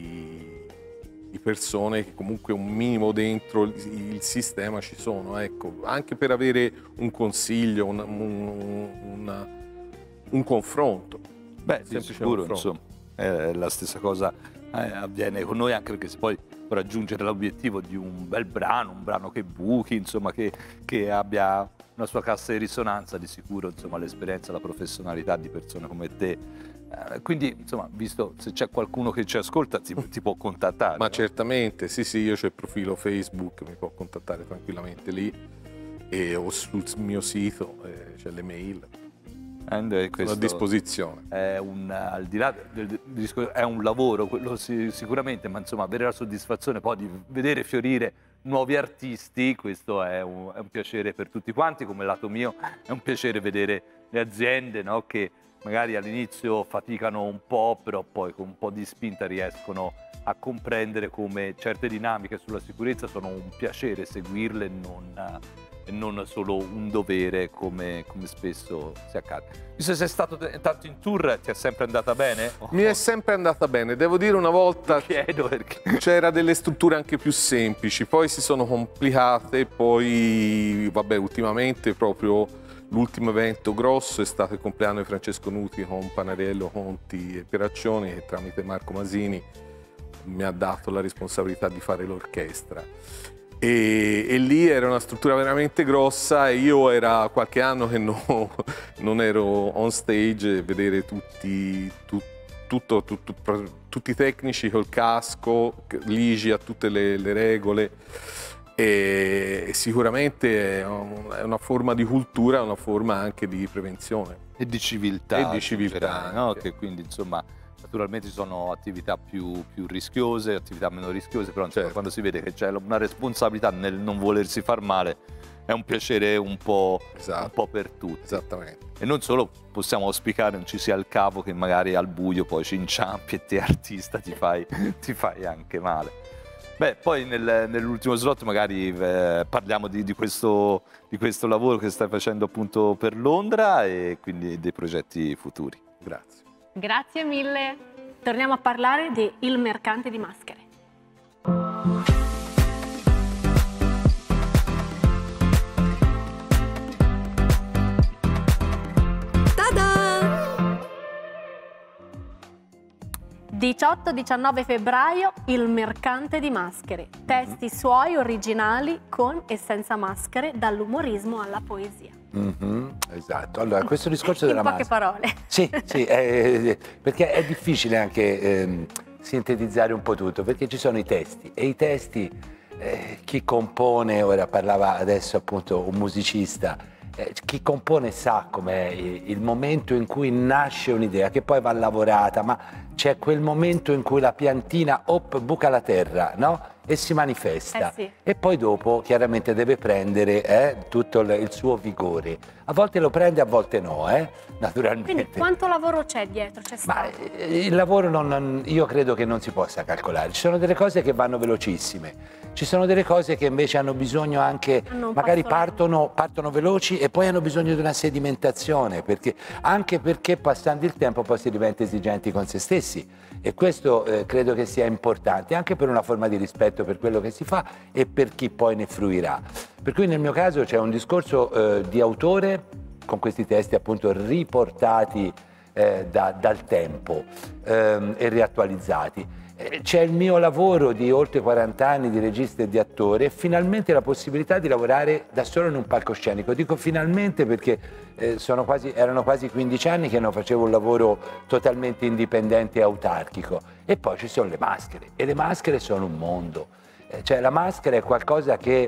di, di persone che comunque un minimo dentro il, il sistema ci sono, ecco, anche per avere un consiglio, un, un, una, un confronto. Beh, di sicuro, insomma, è la stessa cosa eh, avviene con noi, anche perché se poi per raggiungere l'obiettivo di un bel brano, un brano che buchi, insomma, che, che abbia una sua cassa di risonanza, di sicuro, insomma, l'esperienza, la professionalità di persone come te. Eh, quindi, insomma, visto se c'è qualcuno che ci ascolta, ti, ti può contattare. Ma no? Certamente, sì, sì, io c'ho il profilo Facebook, mi può contattare tranquillamente lì, e o sul mio sito eh, c'è l'email. Sono a disposizione. È un, al di là del, del discorso, è un lavoro, quello sì, sicuramente, ma insomma avere la soddisfazione poi di vedere fiorire nuovi artisti, questo è un, è un piacere per tutti quanti. Come lato mio è un piacere vedere le aziende, no, che magari all'inizio faticano un po', però poi con un po' di spinta riescono a comprendere come certe dinamiche sulla sicurezza sono un piacere seguirle e non, e non solo un dovere come, come spesso si accade. Visto che sei stato tanto in tour, ti è sempre andata bene? Mi è sempre andata bene, devo dire una volta chiedo perché c'era delle strutture anche più semplici, poi si sono complicate, poi vabbè, ultimamente proprio l'ultimo evento grosso è stato il compleanno di Francesco Nuti con Panariello, Conti e Pieraccioni, che tramite Marco Masini mi ha dato la responsabilità di fare l'orchestra. E, e lì era una struttura veramente grossa e io era qualche anno che no, non ero on stage, vedere tutti, tu, tutto, tutto, tutti i tecnici col casco, ligi a tutte le, le regole. E sicuramente è una forma di cultura, è una forma anche di prevenzione. E di civiltà. E di civiltà, no? Che quindi insomma naturalmente ci sono attività più, più rischiose, attività meno rischiose, però insomma, certo, quando si vede che c'è una responsabilità nel non volersi far male, è un piacere un po', esatto, un po' per tutti. Esattamente. E non solo possiamo auspicare non ci sia il cavo che magari al buio poi ci inciampi e te artista ti fai, ti fai anche male. Beh, poi nel, nell'ultimo slot magari eh, parliamo di, di, questo, di questo lavoro che stai facendo appunto per Londra e quindi dei progetti futuri. Grazie. Grazie mille. Torniamo a parlare di Il Mercante di Maschere. diciotto diciannove febbraio, Il Mercante di Maschere. Testi suoi originali con e senza maschere, dall'umorismo alla poesia. Mm-hmm, esatto. Allora, questo discorso della in poche maschera. parole. Sì, sì, eh, perché è difficile anche ehm, sintetizzare un po' tutto, perché ci sono i testi e i testi, eh, chi compone, ora parlava adesso appunto un musicista, eh, chi compone sa com'è il momento in cui nasce un'idea, che poi va lavorata, ma c'è quel momento in cui la piantina op, buca la terra, no? e si manifesta. Eh sì. E poi dopo chiaramente deve prendere eh, tutto il, il suo vigore. A volte lo prende, a volte no, eh, naturalmente. Quindi quanto lavoro c'è dietro? C'è Ma stato? eh, il lavoro non, non- io credo che non si possa calcolare. Ci sono delle cose che vanno velocissime, ci sono delle cose che invece hanno bisogno anche, Hanno un magari passo partono, partono veloci e poi hanno bisogno di una sedimentazione, perché, anche perché passando il tempo poi si diventa esigenti con se stessi. E questo eh, credo che sia importante, anche per una forma di rispetto per quello che si fa e per chi poi ne fruirà. Per cui nel mio caso c'è un discorso eh, di autore, con questi testi appunto riportati eh, da- dal tempo ehm, e riattualizzati. Eh, C'è il mio lavoro di oltre quaranta anni di regista e di attore e finalmente la possibilità di lavorare da solo in un palcoscenico. Dico finalmente perché eh, sono quasi, erano quasi quindici anni che non facevo un lavoro totalmente indipendente e autarchico. E poi ci sono le maschere, e le maschere sono un mondo. Eh, cioè la maschera è qualcosa che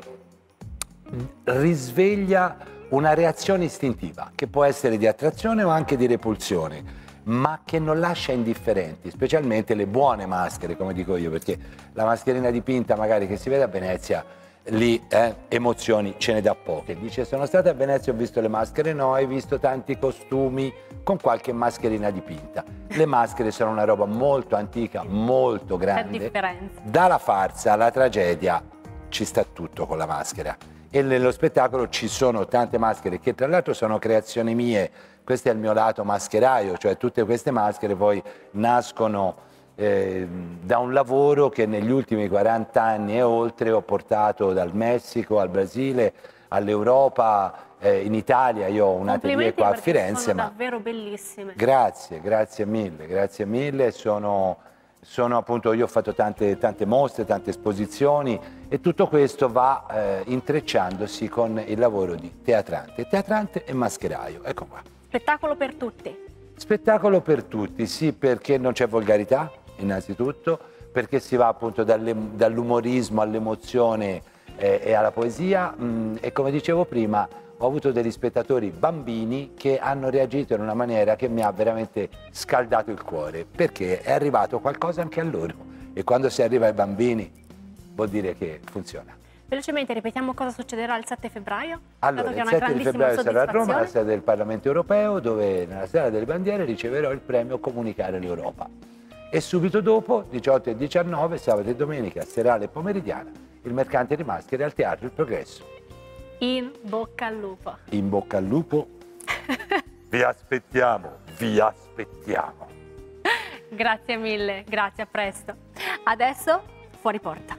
risveglia una reazione istintiva, che può essere di attrazione o anche di repulsione, ma che non lascia indifferenti, specialmente le buone maschere, come dico io, perché la mascherina dipinta magari che si vede a Venezia, lì eh, emozioni ce ne dà poche. Dice, sono stata a Venezia e ho visto le maschere, no, hai visto tanti costumi con qualche mascherina dipinta. Le maschere sono una roba molto antica, molto grande. differenza. Dalla farsa alla tragedia ci sta tutto con la maschera. E nello spettacolo ci sono tante maschere che tra l'altro sono creazioni mie. Questo è il mio lato mascheraio, cioè tutte queste maschere poi nascono eh, da un lavoro che negli ultimi quaranta anni e oltre ho portato dal Messico al Brasile, all'Europa, eh, in Italia. Io ho un atelier qua a perché Firenze. sono Ma davvero bellissime. grazie, grazie mille, grazie mille. Sono, sono appunto, io ho fatto tante, tante mostre, tante esposizioni e tutto questo va eh, intrecciandosi con il lavoro di teatrante, teatrante e mascheraio. Ecco qua. Spettacolo per tutti. Spettacolo per tutti, sì, perché non c'è volgarità, innanzitutto, perché si va appunto dalle- dall'umorismo all'emozione eh, e alla poesia mm, e come dicevo prima ho avuto degli spettatori bambini che hanno reagito in una maniera che mi ha veramente scaldato il cuore, perché è arrivato qualcosa anche a loro e quando si arriva ai bambini vuol dire che funziona. Velocemente ripetiamo cosa succederà il sette febbraio. Allora, dato che è il una sette di grandissima febbraio sarà a Roma, alla soddisfazione. sede del Parlamento Europeo, dove nella Sala delle Bandiere riceverò il premio Comunicare l'Europa. E subito dopo, diciotto e diciannove, sabato e domenica, serale e pomeridiana, il Mercante di Maschere al Teatro Il Progresso. In bocca al lupo. In bocca al lupo, vi aspettiamo, vi aspettiamo. Grazie mille, grazie, a presto. Adesso fuori porta.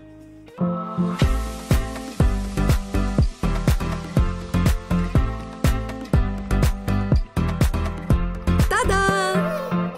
Ta-da!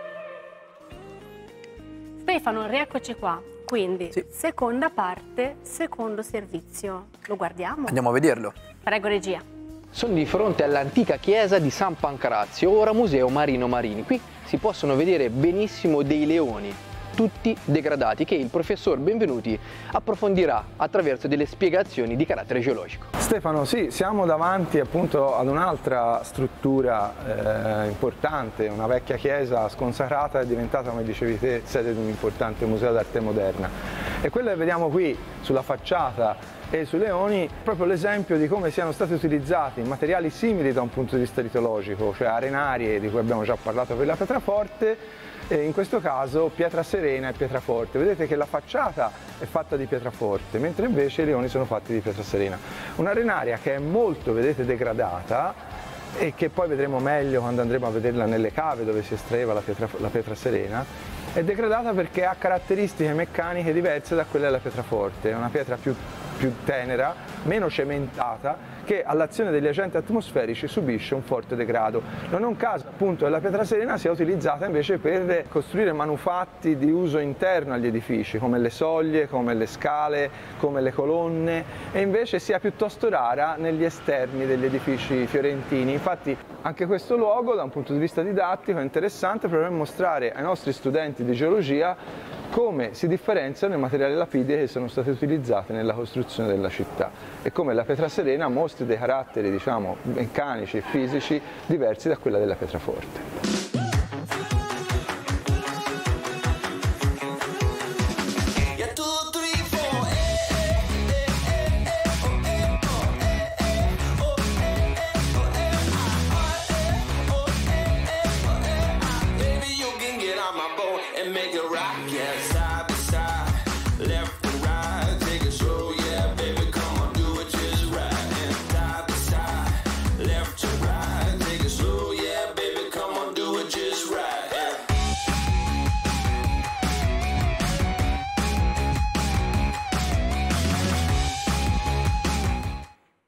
Stefano, rieccoci qua. Quindi, seconda parte, secondo servizio. Lo guardiamo? Andiamo a vederlo. Prego, regia. Sono di fronte all'antica chiesa di San Pancrazio, ora Museo Marino Marini. Qui si possono vedere benissimo dei leoni, tutti degradati, che il professor Benvenuti approfondirà attraverso delle spiegazioni di carattere geologico. Stefano, sì, siamo davanti appunto ad un'altra struttura eh, importante, una vecchia chiesa sconsacrata è diventata, come dicevi te, sede di un importante museo d'arte moderna. E quello che vediamo qui sulla facciata e sui leoni, proprio l'esempio di come siano stati utilizzati materiali simili da un punto di vista litologico, cioè arenarie di cui abbiamo già parlato per la pietraforte, e in questo caso pietra serena e pietraforte. Vedete che la facciata è fatta di pietraforte, mentre invece i leoni sono fatti di pietra serena. Un'arenaria che è molto, vedete, degradata e che poi vedremo meglio quando andremo a vederla nelle cave dove si estraeva la pietra, la pietra serena. È degradata perché ha caratteristiche meccaniche diverse da quelle della pietraforte. È una pietra più, più tenera, meno cementata, che all'azione degli agenti atmosferici subisce un forte degrado. Non è un caso appunto che la pietra serena sia utilizzata invece per costruire manufatti di uso interno agli edifici, come le soglie, come le scale, come le colonne, e invece sia piuttosto rara negli esterni degli edifici fiorentini. Infatti anche questo luogo, da un punto di vista didattico, è interessante proprio per mostrare ai nostri studenti di geologia come si differenziano i materiali lapidei che sono state utilizzate nella costruzione della città e come la pietra serena mostri dei caratteri, diciamo, meccanici e fisici diversi da quella della pietraforte.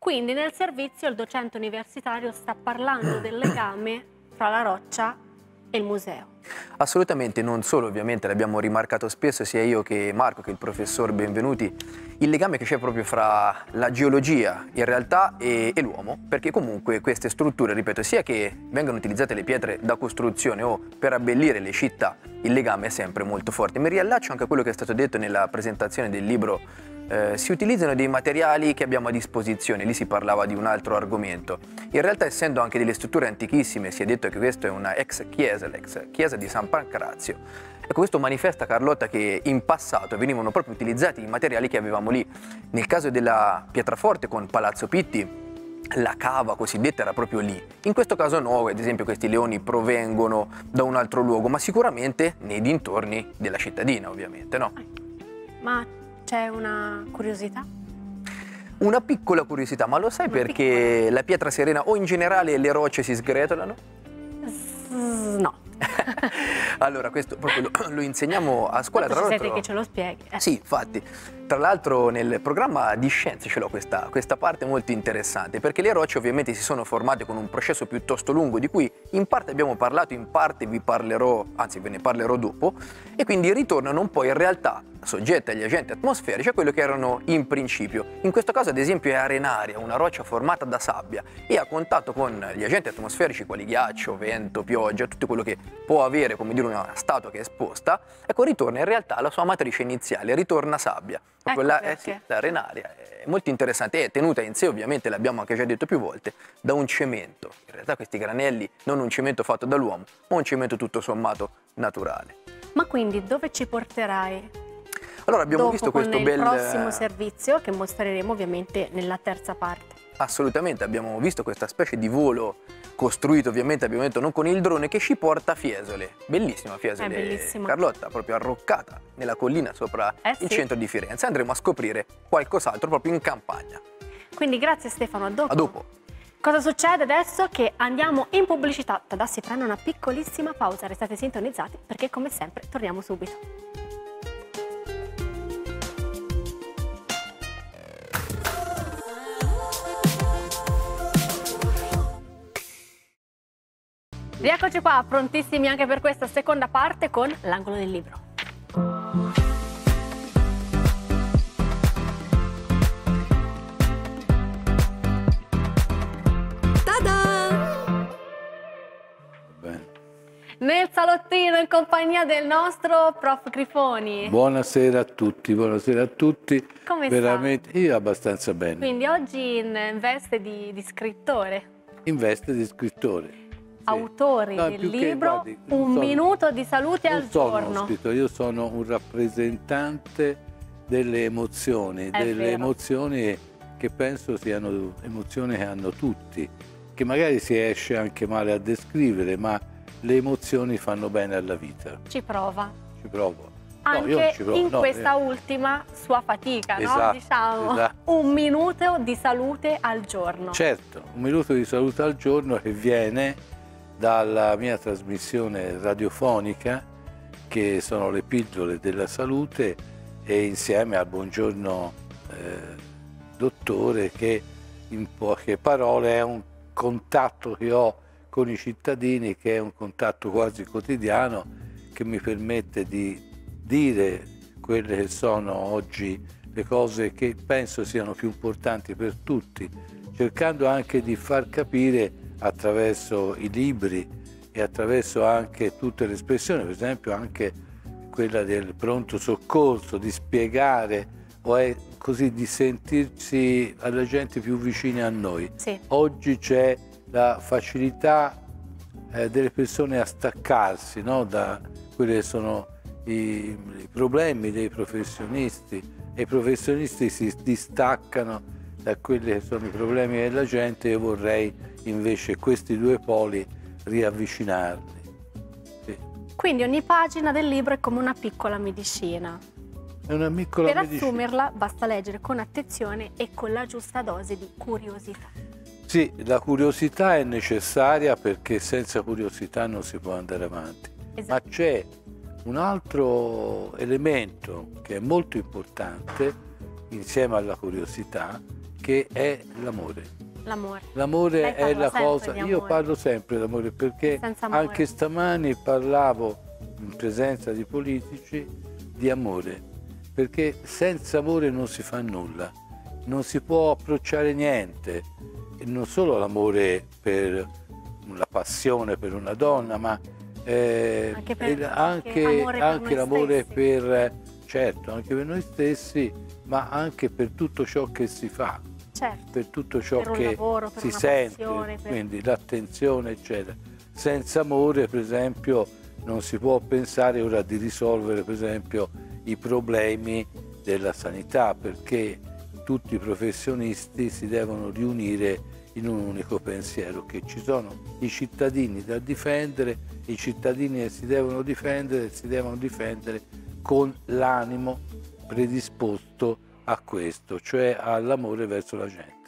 Quindi nel servizio il docente universitario sta parlando del legame fra la roccia e il museo. Assolutamente, non solo, ovviamente l'abbiamo rimarcato spesso sia io che Marco, che il professor Benvenuti, il legame che c'è proprio fra la geologia in realtà e, e l'uomo, perché comunque queste strutture, ripeto, sia che vengano utilizzate le pietre da costruzione o per abbellire le città, il legame è sempre molto forte. Mi riallaccio anche a quello che è stato detto nella presentazione del libro. Eh, si utilizzano dei materiali che abbiamo a disposizione, lì si parlava di un altro argomento. In realtà, essendo anche delle strutture antichissime, si è detto che questa è una ex chiesa, l'ex chiesa di San Pancrazio. Ecco, questo manifesta, Carlotta, che in passato venivano proprio utilizzati i materiali che avevamo lì. Nel caso della Pietraforte con Palazzo Pitti, la cava cosiddetta era proprio lì. In questo caso no, ad esempio questi leoni provengono da un altro luogo, ma sicuramente nei dintorni della cittadina, ovviamente, no? Ma c'è una curiosità? Una piccola curiosità, ma lo sai Una perché piccola. la pietra serena o in generale le rocce si sgretolano? No. Allora, questo proprio lo, lo insegniamo a scuola. Tanto Tra ci sei te l'altro, che ce lo spieghi. Eh. sì, infatti. Tra l'altro nel programma di scienze ce l'ho questa, questa parte molto interessante, perché le rocce ovviamente si sono formate con un processo piuttosto lungo, di cui in parte abbiamo parlato, in parte vi parlerò, anzi ve ne parlerò dopo, e quindi ritornano un po' in realtà soggette agli agenti atmosferici a quello che erano in principio. In questo caso ad esempio è arenaria, una roccia formata da sabbia, e a contatto con gli agenti atmosferici quali ghiaccio, vento, pioggia, tutto quello che può avere, come dire, una statua che è esposta, ecco, ritorna in realtà alla sua matrice iniziale, ritorna sabbia. Proprio Ecco la, eh, perché. sì, l'arenaria è molto interessante, è tenuta in sé, ovviamente l'abbiamo anche già detto più volte, da un cemento. In realtà questi granelli non un cemento fatto dall'uomo, ma un cemento tutto sommato naturale. Ma quindi dove ci porterai? Allora abbiamo Dopo, visto questo con bel... il prossimo servizio che mostreremo ovviamente nella terza parte. Assolutamente, abbiamo visto questa specie di volo costruito ovviamente, abbiamo detto, non con il drone, che ci porta a Fiesole. Bellissima Fiesole, È bellissima. Carlotta, proprio arroccata nella collina sopra Eh il sì. centro di Firenze. Andremo a scoprire qualcos'altro proprio in campagna. Quindi grazie Stefano, a dopo. A dopo. Cosa succede adesso? Che andiamo in pubblicità. Tadà si prende una piccolissima pausa, restate sintonizzati perché come sempre torniamo subito. Rieccoci qua, prontissimi anche per questa seconda parte con l'angolo del libro. Ta-da! Bene. Nel salottino in compagnia del nostro prof Grifoni. Buonasera a tutti, buonasera a tutti. Come sta? Veramente, io abbastanza bene. Quindi oggi in veste di, di scrittore, In veste di scrittore. autori No, del più che, libro guardi, non Un sono- minuto di salute Non al sono uno giorno. scrittore, io sono un rappresentante delle emozioni, È delle vero. emozioni che penso siano emozioni che hanno tutti, che magari si esce anche male a descrivere, ma le emozioni fanno bene alla vita. Ci prova. Ci provo. Anche io non ci provo, in no, questa eh. ultima sua fatica, no? Esatto, Diciamo, esatto. un minuto di salute al giorno. Certo, un minuto di salute al giorno che viene dalla mia trasmissione radiofonica, che sono le pillole della salute, e insieme al Buongiorno eh, Dottore, che in poche parole è un contatto che ho con i cittadini, che è un contatto quasi quotidiano, che mi permette di dire quelle che sono oggi le cose che penso siano più importanti per tutti, cercando anche di far capire attraverso i libri e attraverso anche tutte le espressioni, per esempio anche quella del pronto soccorso, di spiegare o è così di sentirsi alla gente più vicine a noi. Sì. Oggi c'è la facilità eh, delle persone a staccarsi, no? Da quelli che sono i, i problemi dei professionisti, e i professionisti si distaccano da quelli che sono i problemi della gente. Io vorrei invece questi due poli riavvicinarli. Sì. Quindi ogni pagina del libro è come una piccola medicina. È una piccola Per medicina. assumerla basta leggere con attenzione e con la giusta dose di curiosità. Sì, la curiosità è necessaria, perché senza curiosità non si può andare avanti. Esatto. Ma c'è un altro elemento che è molto importante insieme alla curiosità, che è l'amore. L'amore. L'amore Lei è parla la sempre cosa, di io amore. parlo sempre d'amore perché Senza amore. anche stamani parlavo in presenza di politici di amore, perché senza amore non si fa nulla, non si può approcciare niente, e non solo l'amore per la passione per una donna, ma eh, Anche per- il- anche anche, amore per anche noi l'amore stessi. per, certo, anche per noi stessi, ma anche per tutto ciò che si fa. Certo. Per tutto ciò Per un che lavoro, per si una sente, passione, per- quindi l'attenzione, eccetera. Senza amore, per esempio, non si può pensare ora di risolvere, per esempio, i problemi della sanità, perché tutti i professionisti si devono riunire in un unico pensiero, che ci sono i cittadini da difendere, i cittadini che si devono difendere, si devono difendere con l'animo predisposto a questo, cioè all'amore verso la gente.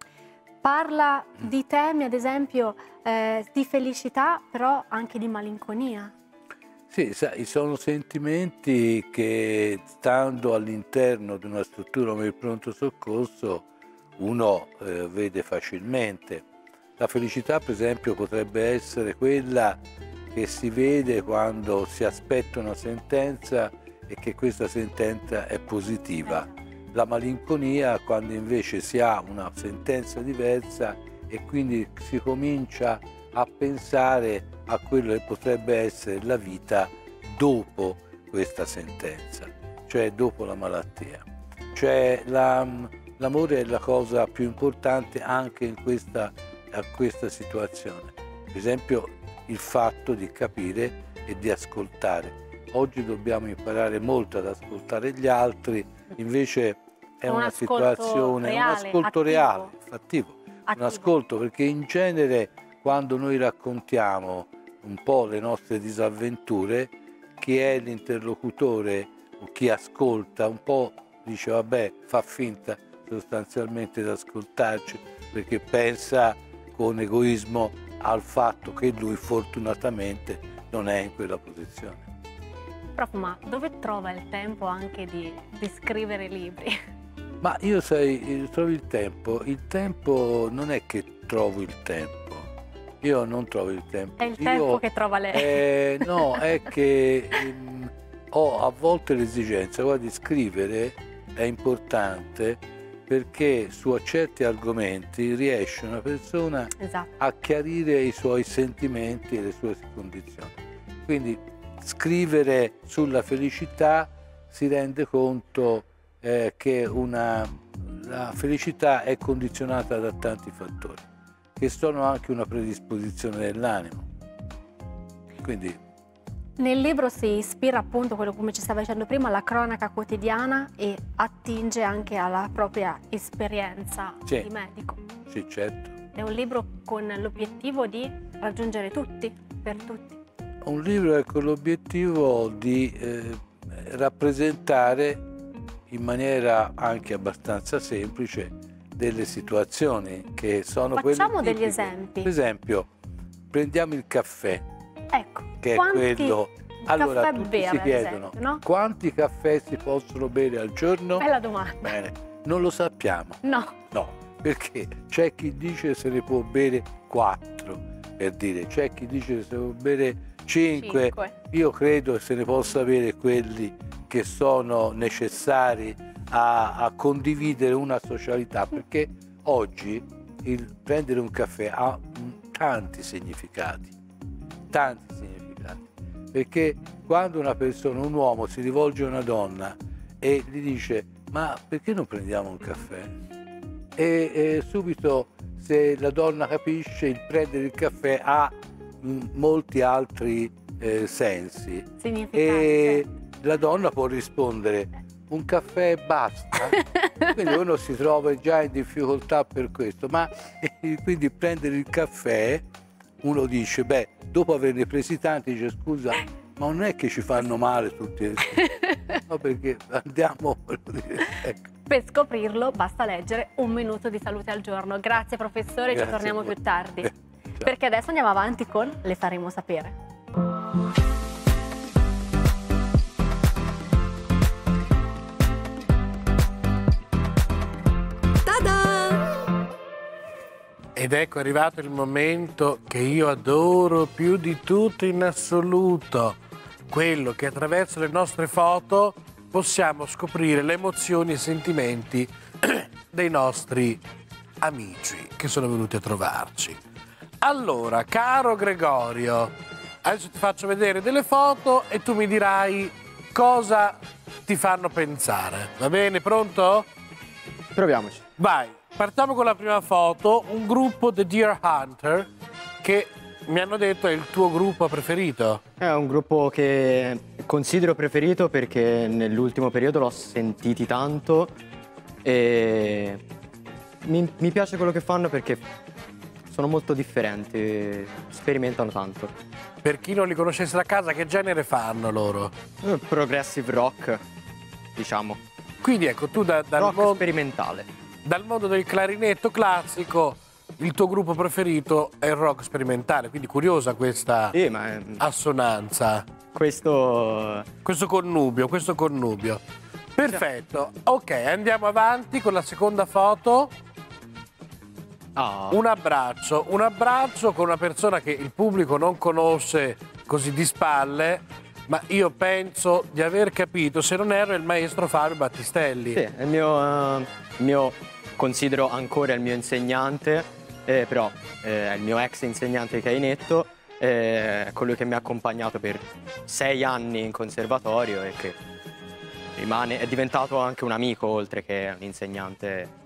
Parla di temi, ad esempio, eh, di felicità, però anche di malinconia. Sì, sai, sono sentimenti che, stando all'interno di una struttura come il pronto soccorso, uno eh, vede facilmente. La felicità, per esempio, potrebbe essere quella che si vede quando si aspetta una sentenza e che questa sentenza è positiva. La malinconia quando invece si ha una sentenza diversa e quindi si comincia a pensare a quello che potrebbe essere la vita dopo questa sentenza, cioè dopo la malattia. Cioè la, l'amore è la cosa più importante anche in questa, a questa situazione. Per esempio il fatto di capire e di ascoltare. Oggi dobbiamo imparare molto ad ascoltare gli altri, invece è Un una ascolto situazione, reale, un ascolto attivo. reale, fattivo, un Attivo. ascolto, perché in genere quando noi raccontiamo un po' le nostre disavventure, chi è l'interlocutore o chi ascolta un po' dice vabbè, fa finta sostanzialmente di ascoltarci perché pensa con egoismo al fatto che lui fortunatamente non è in quella posizione. Prof, ma dove trova il tempo anche di, di scrivere libri? Ma io sai, trovi il tempo, il tempo non è che trovo il tempo, io non trovo il tempo. È il Io, tempo che trova lei. eh, no, è che ehm, ho a volte l'esigenza, guarda, di scrivere è importante perché su certi argomenti riesce una persona Esatto. a chiarire i suoi sentimenti e le sue condizioni. Quindi scrivere sulla felicità si rende conto eh, che una, la felicità è condizionata da tanti fattori, che sono anche una predisposizione dell'animo. Quindi Nel libro si ispira appunto, quello come ci stava dicendo prima, alla cronaca quotidiana e attinge anche alla propria esperienza Sì. di medico. sì, certo. È un libro con l'obiettivo di raggiungere tutti, per tutti. Un libro è con l'obiettivo di eh, rappresentare in maniera anche abbastanza semplice delle situazioni che sono quelle Facciamo degli tipiche. esempi. Per esempio, prendiamo il caffè, Ecco, che quanti è quello. Allora, caffè tutti bere, si ad chiedono esempio, no? quanti caffè si possono bere al giorno? Bella domanda. Bene, non lo sappiamo. No. No, perché c'è chi dice se ne può bere quattro, per dire, c'è chi dice se ne può bere cinque. Cinque. Io credo che se ne possa bere quelli che sono necessari a, a condividere una socialità, perché oggi il prendere un caffè ha mm, tanti significati, tanti significati, perché quando una persona, un uomo si rivolge a una donna e gli dice ma perché non prendiamo un caffè? E, e subito, se la donna capisce, il prendere il caffè ha mm, molti altri eh, sensi Significati, e la donna può rispondere un caffè e basta, quindi uno si trova già in difficoltà per questo, ma quindi prendere il caffè, uno dice beh, dopo averne presi tanti dice scusa, ma non è che ci fanno male tutti, no, perché andiamo, ecco. Per scoprirlo basta leggere Un minuto di salute al giorno. Grazie professore, Grazie ci torniamo a voi. più tardi. Eh, Perché adesso andiamo avanti con Le faremo sapere. Ta-da! Ed ecco arrivato il momento che io adoro più di tutto in assoluto, quello che attraverso le nostre foto possiamo scoprire le emozioni e i sentimenti dei nostri amici che sono venuti a trovarci. Allora, caro Gregorio, adesso ti faccio vedere delle foto e tu mi dirai cosa ti fanno pensare. Va bene, pronto? Proviamoci. Vai, partiamo con la prima foto, un gruppo The Deer Hunter che mi hanno detto è il tuo gruppo preferito. È un gruppo che considero preferito perché nell'ultimo periodo l'ho sentiti tanto e mi, mi piace quello che fanno perché sono molto differenti, sperimentano tanto. Per chi non li conoscesse da casa, che genere fanno loro? Progressive rock, diciamo. Quindi ecco, tu da, dal rock mondo, sperimentale. Dal mondo del clarinetto classico, il tuo gruppo preferito è il rock sperimentale, quindi curiosa questa sì, ma è... assonanza. Questo... Questo connubio, questo connubio. Perfetto, ok, andiamo avanti con la seconda foto. Oh. Un abbraccio, un abbraccio con una persona che il pubblico non conosce così di spalle, ma io penso di aver capito, se non erro, è il maestro Fabio Battistelli. Sì, è il mio, uh, mio considero ancora il mio insegnante, eh, però eh, è il mio ex insegnante di clarinetto, eh, è colui che mi ha accompagnato per sei anni in conservatorio e che rimane, è diventato anche un amico oltre che un insegnante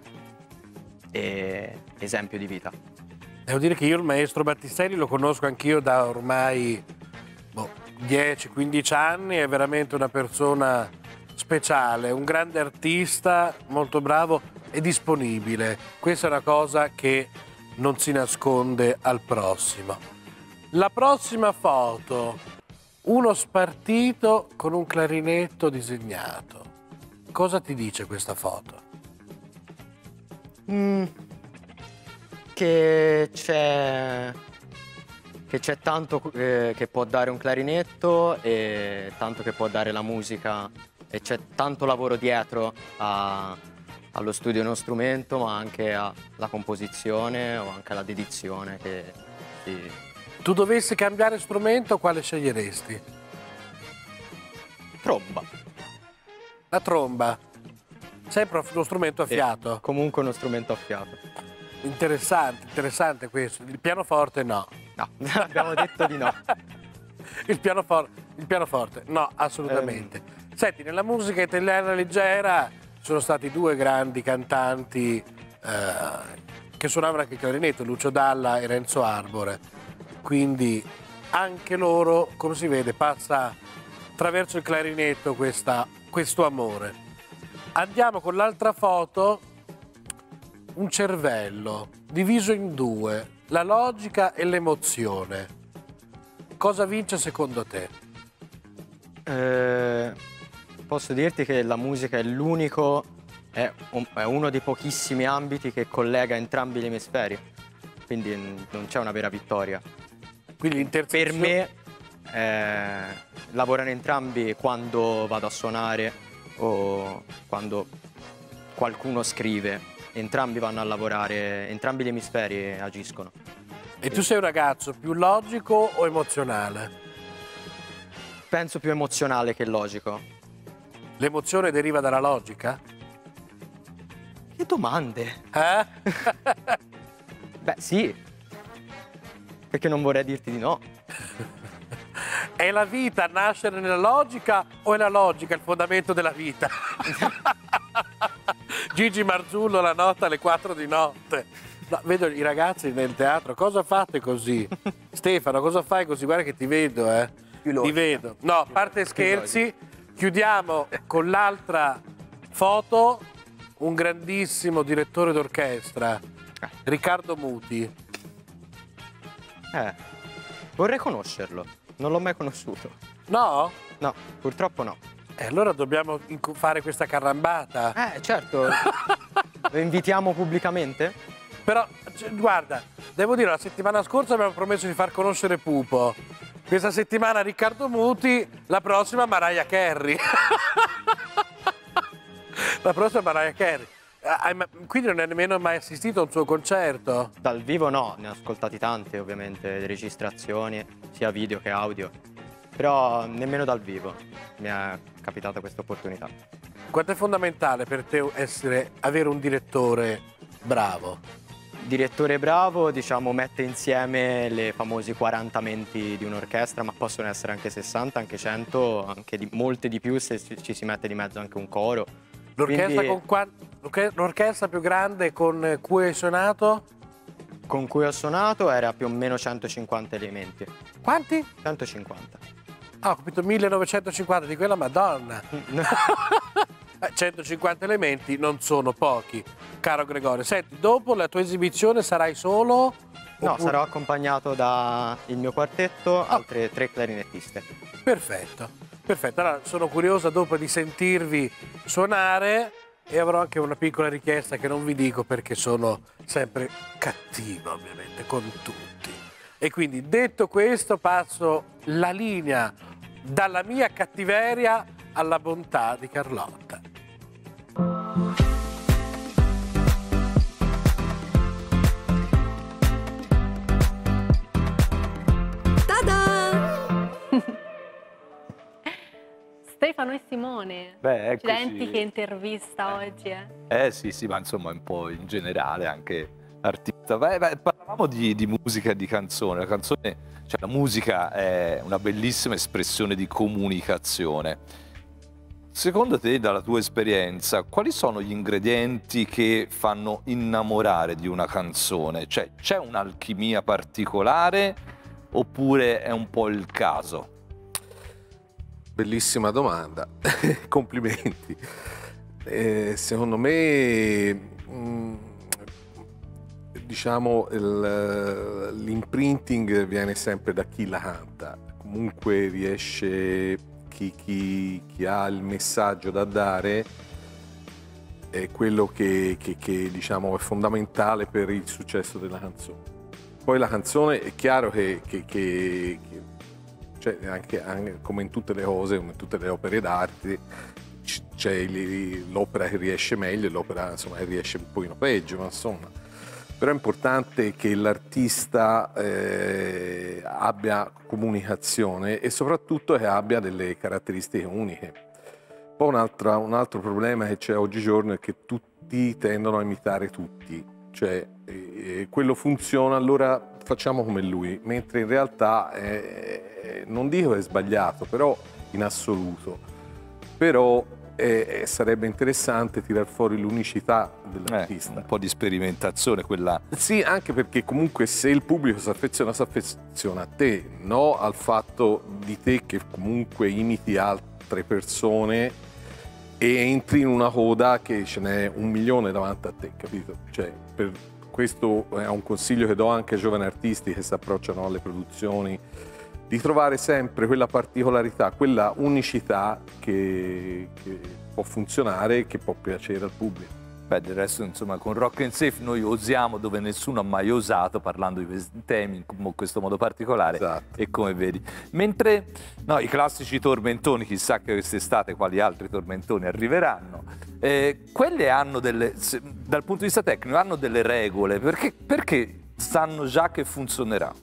e esempio di vita. Devo dire che io il maestro Battistelli lo conosco anch'io da ormai boh, dieci quindici anni, è veramente una persona speciale, un grande artista, molto bravo e disponibile. Questa è una cosa che non si nasconde al prossimo. La prossima foto, uno spartito con un clarinetto disegnato. Cosa ti dice questa foto? Mm, che c'è che c'è tanto eh, che può dare un clarinetto e tanto che può dare la musica e c'è tanto lavoro dietro a, allo studio di uno strumento, ma anche alla composizione o anche alla dedizione che si... Tu dovessi cambiare strumento, quale sceglieresti? Tromba. La tromba. Sempre uno strumento a fiato. Sì, comunque uno strumento a fiato. Interessante, interessante questo. Il pianoforte no. No, abbiamo detto di no. Il, pianofor- il pianoforte no, assolutamente. Um. Senti, nella musica italiana leggera sono stati due grandi cantanti eh, che suonavano anche il clarinetto, Lucio Dalla e Renzo Arbore. Quindi anche loro, come si vede, passa attraverso il clarinetto questa, questo amore. Andiamo con l'altra foto, un cervello diviso in due, la logica e l'emozione. Cosa vince secondo te? Eh, posso dirti che la musica è l'unico, è, un, è uno dei pochissimi ambiti che collega entrambi gli emisferi, quindi non c'è una vera vittoria. Quindi per me eh, lavorano entrambi quando vado a suonare o quando qualcuno scrive, entrambi vanno a lavorare, entrambi gli emisferi agiscono. E tu sei un ragazzo più logico o emozionale? Penso più emozionale che logico. L'emozione deriva dalla logica? Che domande? Eh? Beh, sì. Perché non vorrei dirti di no. È la vita nascere nella logica o è la logica il fondamento della vita? Gigi Marzullo la notte alle quattro di notte. No, vedo i ragazzi nel teatro, cosa fate così? Stefano, cosa fai così? Guarda che ti vedo, eh. Ti vedo. No, a parte scherzi, chiudiamo con l'altra foto, un grandissimo direttore d'orchestra, Riccardo Muti. Eh, vorrei conoscerlo, non l'ho mai conosciuto. No? No, purtroppo no. E allora dobbiamo fare questa carambata. Eh, certo. Lo invitiamo pubblicamente? Però, guarda, devo dire, la settimana scorsa abbiamo promesso di far conoscere Pupo. Questa settimana Riccardo Muti, la prossima Mariah Carey. La prossima Mariah Carey. Ah, ma quindi non hai nemmeno mai assistito a un suo concerto? Dal vivo no, ne ho ascoltati tante ovviamente, registrazioni, sia video che audio, però nemmeno dal vivo mi è capitata questa opportunità. Quanto è fondamentale per te essere, avere un direttore bravo? Direttore bravo, diciamo, mette insieme le famosi quaranta menti di un'orchestra, ma possono essere anche sessanta, anche cento, anche di, molte di più se ci si mette di mezzo anche un coro. L'orchestra Quindi... con l'orchestra più grande con cui hai suonato? Con cui ho suonato era più o meno centocinquanta elementi. Quanti? centocinquanta. Ah, ho capito, millenovecentocinquanta di quella Madonna. centocinquanta elementi non sono pochi, caro Gregorio. Senti, dopo la tua esibizione sarai solo? No, oppure... sarò accompagnato dal mio quartetto, oh. altre tre clarinettiste. Perfetto. Perfetto, allora sono curiosa dopo di sentirvi suonare e avrò anche una piccola richiesta che non vi dico perché sono sempre cattiva ovviamente con tutti. E quindi detto questo passo la linea dalla mia cattiveria alla bontà di Carlotta. Stefano e Simone, Beh, accidenti che intervista eh. oggi, eh? Eh sì, sì, ma insomma un po' in generale anche artista. Beh, beh, parlavamo di, di musica e di canzone. La canzone, cioè la musica è una bellissima espressione di comunicazione. Secondo te, dalla tua esperienza, quali sono gli ingredienti che fanno innamorare di una canzone? Cioè, c'è un'alchimia particolare oppure è un po' il caso? Bellissima domanda, complimenti. Eh, secondo me, mh, diciamo, l'imprinting viene sempre da chi la canta. Comunque riesce, chi, chi, chi ha il messaggio da dare è quello che, che, che diciamo, è fondamentale per il successo della canzone. Poi la canzone è chiaro che, che, che, che cioè anche, anche come in tutte le cose, come in tutte le opere d'arte, c'è l'opera che riesce meglio e l'opera insomma che riesce un pochino peggio, ma insomma. Però è importante che l'artista eh, abbia comunicazione e soprattutto che abbia delle caratteristiche uniche. Poi un altro, un altro problema che c'è oggigiorno è che tutti tendono a imitare tutti, cioè eh, quello funziona, allora facciamo come lui, mentre in realtà eh, non dico che è sbagliato, però in assoluto, però eh, sarebbe interessante tirar fuori l'unicità dell'artista. Eh, un po' di sperimentazione quella. Sì, anche perché comunque se il pubblico si affeziona, si affeziona a te, no al fatto di te che comunque imiti altre persone e entri in una coda che ce n'è un milione davanti a te, capito? Cioè, per questo è un consiglio che do anche ai giovani artisti che si approcciano alle produzioni, di trovare sempre quella particolarità, quella unicità che, che può funzionare e che può piacere al pubblico. Beh, del resto, insomma, con Rock and Safe noi osiamo dove nessuno ha mai osato, parlando di questi temi in questo modo particolare. Esatto. E come vedi. Mentre no, i classici tormentoni, chissà che quest'estate quali altri tormentoni arriveranno, eh, quelle hanno delle, se, dal punto di vista tecnico, hanno delle regole, perché, perché sanno già che funzionerà.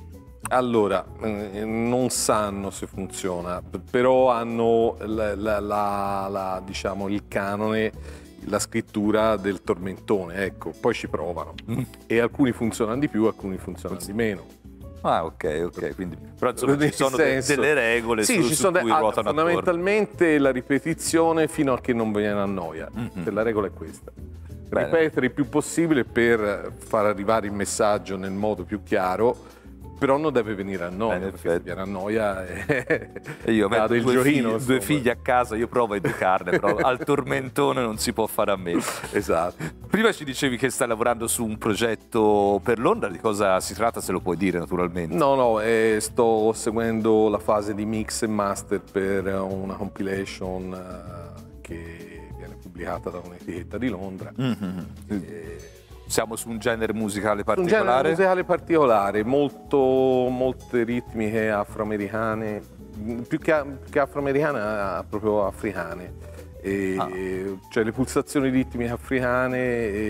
Allora, eh, non sanno se funziona, però hanno la, la, la, la, diciamo, il canone, la scrittura del tormentone, ecco, poi ci provano. Mm. E alcuni funzionano di più, alcuni funzionano di meno. Ah, ok, ok, quindi però insomma ci sono senso, delle regole sì, su, ci su sono cui de- ruotano fondamentalmente attorno. La ripetizione fino a che non viene a noia, mm-hmm. La regola è questa. Bene. Ripetere il più possibile per far arrivare il messaggio nel modo più chiaro, però non deve venire a noia, Bene, perché se viene a noia è... e io avendo il due, giochino, figli, due figli a casa, io provo a educarle, però al tormentone non si può fare a meno. Esatto. Prima ci dicevi che stai lavorando su un progetto per Londra, di cosa si tratta, se lo puoi dire naturalmente? No, no, eh, sto seguendo la fase di mix e master per una compilation uh, che viene pubblicata da un'etichetta di Londra. Mm-hmm. E... Siamo su un genere musicale particolare? Un genere musicale particolare, molto, molte ritmiche afroamericane, più che, che afroamericane, proprio africane. E, Ah. cioè le pulsazioni ritmiche africane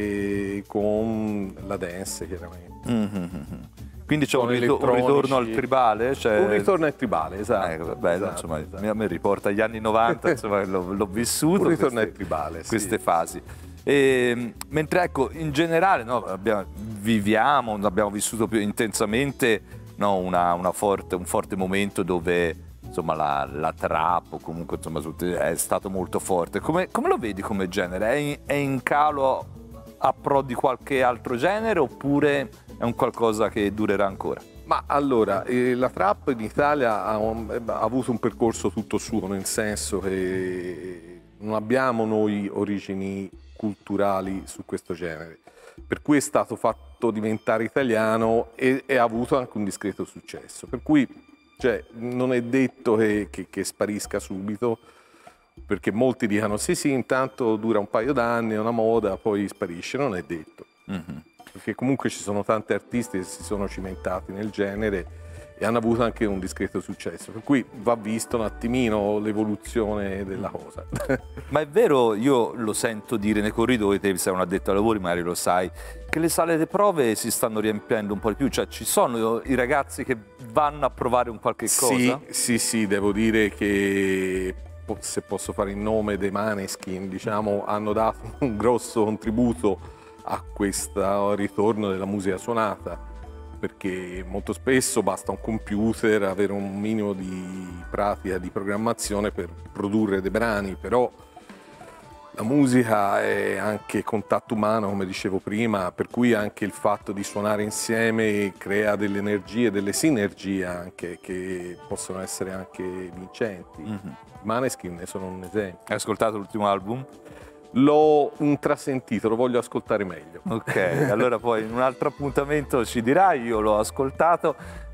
e con la dance chiaramente. Mm-hmm. Quindi c'è un, Con rito- un ritorno al elettronici. tribale? Cioè... Un ritorno al tribale, esatto. Ecco, bello, esatto, insomma, esatto. a me riporta agli anni novanta, insomma, l'ho, l'ho vissuto. Un ritorno queste, al tribale, sì. queste fasi. E, mentre ecco, in generale no, abbiamo, viviamo, abbiamo vissuto più intensamente no, una, una forte, un forte momento dove insomma, la, la trap o comunque insomma, è stato molto forte. Come, come lo vedi come genere? È in, è in calo a pro di qualche altro genere oppure è un qualcosa che durerà ancora? Ma allora, eh, la trap in Italia ha, un- ha avuto un percorso tutto suo, nel senso che non abbiamo noi origini culturali su questo genere, per cui è stato fatto diventare italiano e, e ha avuto anche un discreto successo, per cui cioè, non è detto che, che- che sparisca subito, perché molti dicono sì sì, intanto dura un paio d'anni, è una moda, poi sparisce, non è detto. Mm-hmm. Perché comunque ci sono tanti artisti che si sono cimentati nel genere e hanno avuto anche un discreto successo, per cui va visto un attimino l'evoluzione della cosa. Ma è vero, io lo sento dire nei corridoi, te sei un addetto ai lavori, magari lo sai, che le sale di prove si stanno riempiendo un po' di più, cioè ci sono i ragazzi che vanno a provare un qualche cosa? Sì, sì, sì, devo dire che po- se posso fare il nome dei Maneskin, diciamo, hanno dato un grosso contributo a questo ritorno della musica suonata, perché molto spesso basta un computer, avere un minimo di pratica di programmazione per produrre dei brani, però la musica è anche contatto umano, come dicevo prima, per cui anche il fatto di suonare insieme crea delle energie, delle sinergie anche che possono essere anche vincenti. Mm-hmm. Maneskin ne sono un esempio. Hai ascoltato l'ultimo album? L'ho intrasentito, lo voglio ascoltare meglio. Ok, allora poi in un altro appuntamento ci dirai, io l'ho ascoltato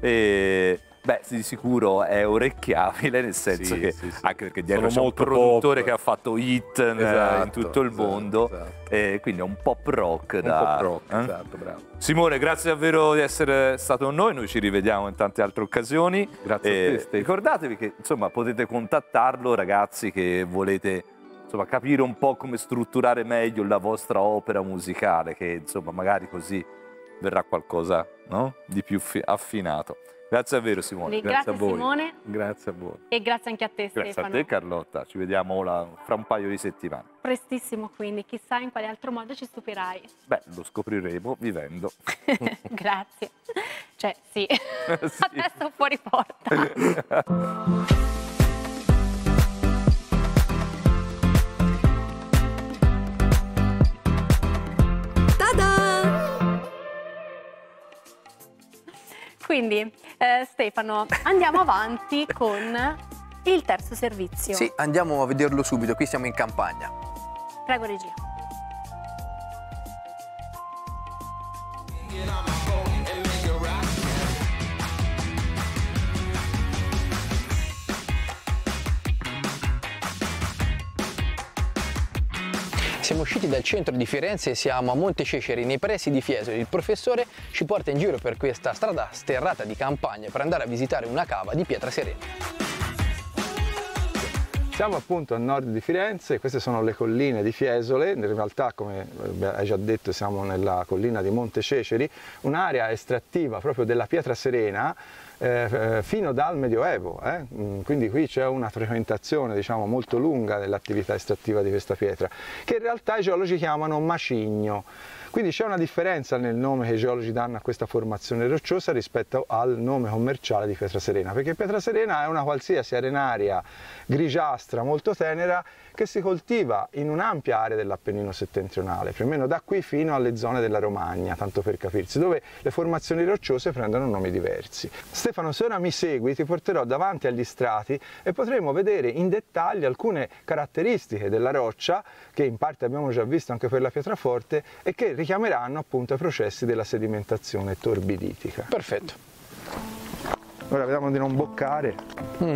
e beh, di sicuro è orecchiabile, nel senso Sì, che sì, sì. anche perché dietro Sono c'è un molto produttore pop. che ha fatto hit eh, in Esatto, tutto il esatto, mondo, esatto. e quindi è un pop rock Un da... po' rock, eh? esatto, bravo. Simone, grazie davvero di essere stato con noi, noi ci rivediamo in tante altre occasioni. Grazie a E te, Stefano. ricordatevi che insomma potete contattarlo, ragazzi che volete insomma capire un po' come strutturare meglio la vostra opera musicale, che insomma magari così verrà qualcosa, no? Di più fi- affinato. Grazie davvero Simone. Grazie, a voi. Simone. Grazie a voi. E grazie anche a te, Grazie Stefano. a te Carlotta, ci vediamo la- fra un paio di settimane. Prestissimo quindi, chissà in quale altro modo ci stupirai. Beh, lo scopriremo vivendo. Grazie. Cioè, sì. Sì. Adesso fuori porta. Quindi, eh, Stefano, andiamo avanti con il terzo servizio. Sì, andiamo a vederlo subito, qui siamo in campagna. Prego, regia. Siamo usciti dal centro di Firenze e siamo a Monte Ceceri, nei pressi di Fiesole. Il professore ci porta in giro per questa strada sterrata di campagna per andare a visitare una cava di pietra serena. Siamo appunto a nord di Firenze, queste sono le colline di Fiesole, in realtà come hai già detto siamo nella collina di Monte Ceceri, un'area estrattiva proprio della pietra serena eh, fino dal Medioevo, eh? Quindi qui c'è una frammentazione diciamo, molto lunga dell'attività estrattiva di questa pietra, che in realtà i geologi chiamano macigno. Quindi c'è una differenza nel nome che i geologi danno a questa formazione rocciosa rispetto al nome commerciale di pietra serena, perché pietra serena è una qualsiasi arenaria grigiastra molto tenera che si coltiva in un'ampia area dell'Appennino settentrionale, più o meno da qui fino alle zone della Romagna, tanto per capirsi, dove le formazioni rocciose prendono nomi diversi. Stefano, se ora mi segui ti porterò davanti agli strati e potremo vedere in dettaglio alcune caratteristiche della roccia, che in parte abbiamo già visto anche per la pietraforte, e che richiameranno appunto i processi della sedimentazione torbiditica. Perfetto. Ora vediamo di non boccare. Mm.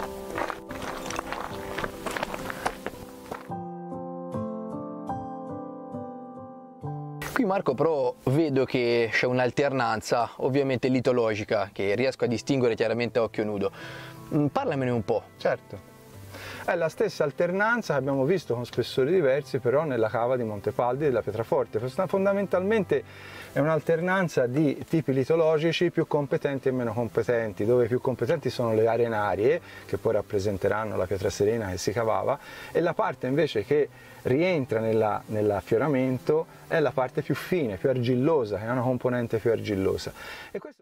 Qui Marco però vedo che c'è un'alternanza ovviamente litologica che riesco a distinguere chiaramente a occhio nudo. Mm, Parlamene un po'. Certo. È la stessa alternanza che abbiamo visto con spessori diversi però nella cava di Montepaldi della Pietraforte. Fondamentalmente è un'alternanza di tipi litologici più competenti e meno competenti, dove più competenti sono le arenarie, che poi rappresenteranno la pietra serena che si cavava, e la parte invece che rientra nella, nell'affioramento è la parte più fine, più argillosa, che ha una componente più argillosa. E questo...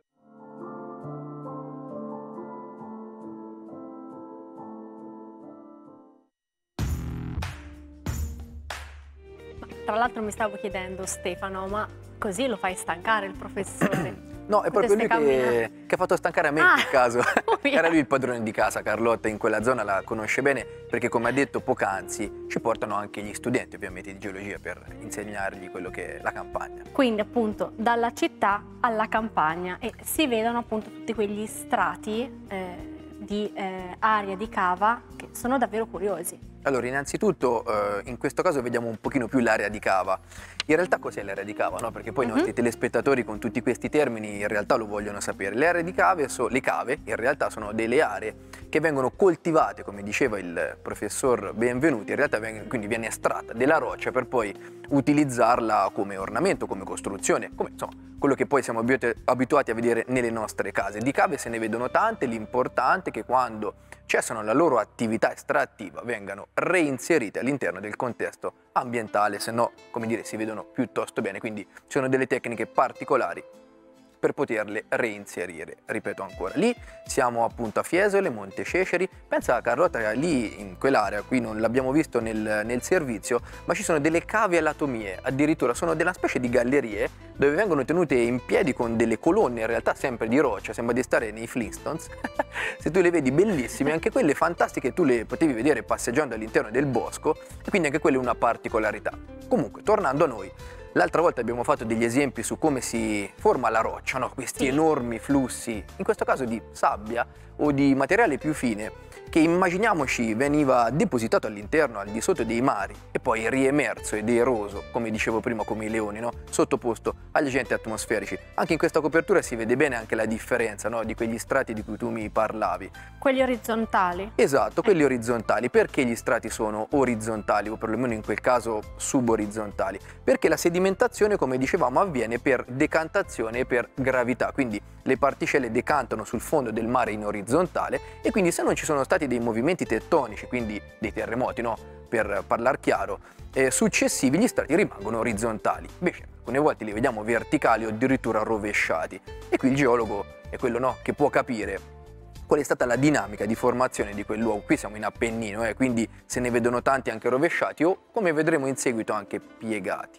Tra l'altro mi stavo chiedendo, Stefano, ma così lo fai stancare il professore? No, è proprio lui che, che ha fatto stancare a me Ah, in quel caso. Era lui il padrone di casa, Carlotta in quella zona la conosce bene perché, come ha detto poc'anzi, ci portano anche gli studenti ovviamente di geologia per insegnargli quello che è la campagna. Quindi appunto dalla città alla campagna, e si vedono appunto tutti quegli strati eh, di eh, area di cava che sono davvero curiosi. Allora, innanzitutto eh, in questo caso vediamo un pochino più l'area di cava. In realtà cos'è l'area di cava? No? Perché poi i nostri telespettatori con tutti questi termini in realtà lo vogliono sapere. Le aree di cave, so, le cave in realtà sono delle aree che vengono coltivate, come diceva il professor Benvenuti, in realtà vengono, quindi viene estratta della roccia per poi utilizzarla come ornamento, come costruzione, come insomma quello che poi siamo abituati a vedere nelle nostre case. Di cave se ne vedono tante, l'importante è che quando cessano la loro attività estrattiva vengano reinserite all'interno del contesto ambientale, se no, come dire, si vedono piuttosto bene, quindi ci sono delle tecniche particolari per poterle reinserire. Ripeto ancora, lì siamo appunto a Fiesole, Monte Ceceri. Pensa, Carlotta, lì in quell'area, qui non l'abbiamo visto nel, nel servizio, ma ci sono delle cave alatomie, addirittura sono della specie di gallerie dove vengono tenute in piedi con delle colonne, in realtà sempre di roccia, sembra di stare nei Flintstones. Se tu le vedi, bellissime, anche quelle fantastiche, tu le potevi vedere passeggiando all'interno del bosco, e quindi anche quella è una particolarità. Comunque, tornando a noi, l'altra volta abbiamo fatto degli esempi su come si forma la roccia, no? Questi sì. enormi flussi, in questo caso di sabbia o di materiale più fine, che immaginiamoci veniva depositato all'interno, al di sotto dei mari, e poi riemerso ed eroso, come dicevo prima, come i leoni, no? Sottoposto agli agenti atmosferici. Anche in questa copertura si vede bene anche la differenza, no? Di quegli strati di cui tu mi parlavi. Quelli orizzontali? Esatto, quelli orizzontali. Perché gli strati sono orizzontali, o perlomeno in quel caso suborizzontali? Perché la sedimentazione, come dicevamo, avviene per decantazione e per gravità, quindi le particelle decantano sul fondo del mare in orizzontale, e quindi se non ci sono stati dei movimenti tettonici, quindi dei terremoti, no? Per parlare chiaro, eh, successivi, gli strati rimangono orizzontali. Invece alcune volte li vediamo verticali o addirittura rovesciati, e qui il geologo è quello, no? Che può capire qual è stata la dinamica di formazione di quel luogo. Qui siamo in Appennino, eh? Quindi se ne vedono tanti anche rovesciati o, come vedremo in seguito, anche piegati.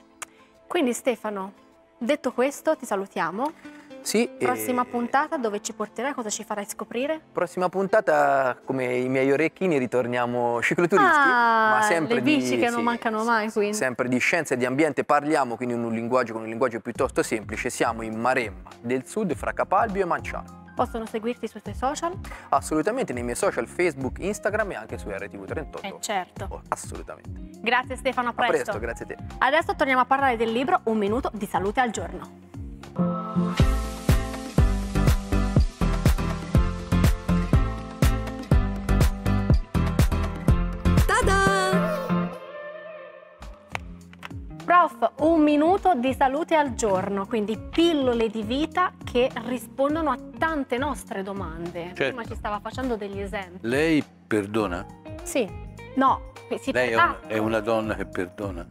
Quindi Stefano, detto questo, ti salutiamo. Sì, prossima e... puntata dove ci porterai, cosa ci farai scoprire? Prossima puntata, come i miei orecchini, ritorniamo cicloturisti, ah, ma sempre le bici di, che sì, non mancano mai, quindi. Sempre di scienza e di ambiente parliamo, quindi in un linguaggio, con un linguaggio piuttosto semplice. Siamo in Maremma del Sud, fra Capalbio e Manciano. Possono seguirti sui tuoi social? Assolutamente, nei miei social Facebook, Instagram e anche su R T V trentotto. Eh certo. Oh, assolutamente. Grazie Stefano, a presto. A presto, grazie a te. Adesso torniamo a parlare del libro Un minuto di salute al giorno. Prof, un minuto di salute al giorno, quindi pillole di vita che rispondono a tante nostre domande. Certo. Prima ci stava facendo degli esempi. Lei perdona? Sì, no. Si Lei è, ah. un, è una donna che perdona?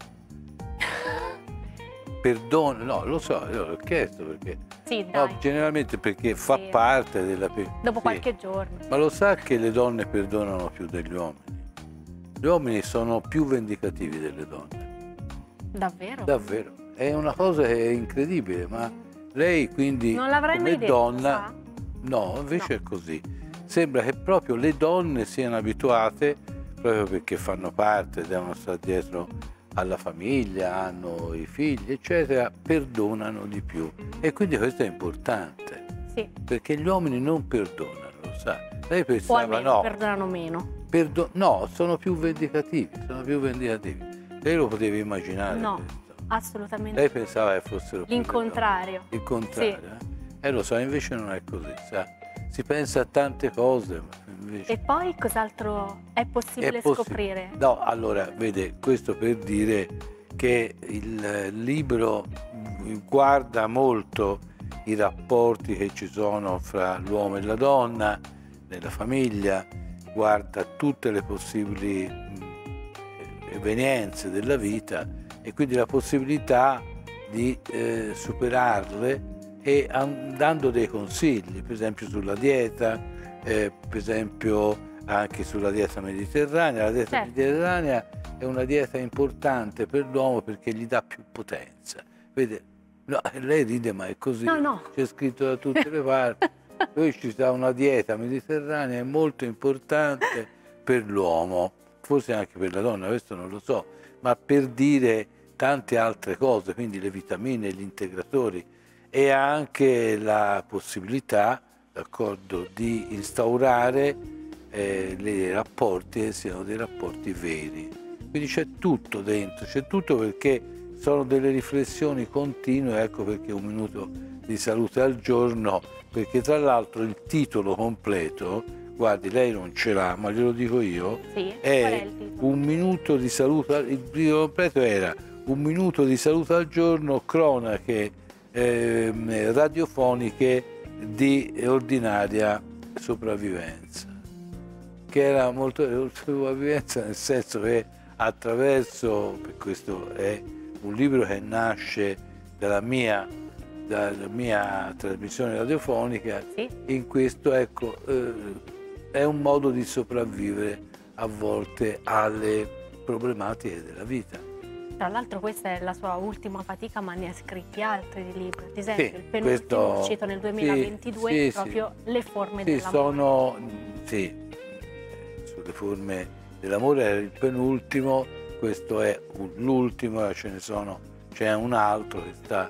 Perdona? No, lo so, io l'ho chiesto perché... Sì, dai. No, generalmente perché fa sì. parte della... Dopo sì. qualche giorno. Ma lo sa che le donne perdonano più degli uomini? Gli uomini sono più vendicativi delle donne. Davvero? Davvero. È una cosa incredibile, ma lei quindi non l'avrei come mai detto, donna... sa? No, invece No. è così. Sembra che proprio le donne siano abituate, proprio perché fanno parte, devono stare dietro alla famiglia, hanno i figli, eccetera, perdonano di più. E quindi questo è importante. Sì. Perché gli uomini non perdonano, lo sa. Lei O pensava almeno no. perdonano meno. Perdo- no, sono più vendicativi, sono più vendicativi. Lei lo poteva immaginare? No, questo? assolutamente. Lei pensava che fossero più Il contrario. Il contrario, sì. eh? E lo so, invece non è così, sa. Si pensa a tante cose, ma E poi cos'altro è possibile È possi- scoprire? No, allora, vede, questo per dire che il libro guarda molto i rapporti che ci sono fra l'uomo e la donna, nella famiglia, guarda tutte le possibili mh, evenienze della vita e quindi la possibilità di eh, superarle e an- dando dei consigli, per esempio sulla dieta, eh, per esempio anche sulla dieta mediterranea. La dieta Certo. mediterranea è una dieta importante per l'uomo perché gli dà più potenza. Vede, no, lei ride ma è così, No, no. c'è scritto da tutte le parti. Poi ci sta una dieta mediterranea molto importante per l'uomo, forse anche per la donna, questo non lo so, ma per dire tante altre cose, quindi le vitamine, gli integratori e anche la possibilità, d'accordo, di instaurare eh, dei rapporti che siano dei rapporti veri. Quindi c'è tutto dentro, c'è tutto perché sono delle riflessioni continue, ecco perché un minuto di salute al giorno, perché tra l'altro il titolo completo, guardi, lei non ce l'ha, ma glielo dico io, Sì, qual è è il titolo? un minuto di salute, il titolo completo era un minuto di salute al giorno, cronache eh, radiofoniche di ordinaria sopravvivenza, che era molto sopravvivenza nel senso che attraverso, per questo è un libro che nasce dalla mia, dalla mia trasmissione radiofonica, Sì. in questo ecco eh, è un modo di sopravvivere a volte alle problematiche della vita. Tra l'altro questa è la sua ultima fatica, ma ne ha scritti altri di libri. Ad esempio, Sì, il penultimo questo- uscito nel duemilaventidue, sì, sì, proprio Le forme Sì, dell'amore. sono, sì, sulle forme dell'amore era il penultimo, questo è un- l'ultimo, ce ne sono, c'è un altro che sta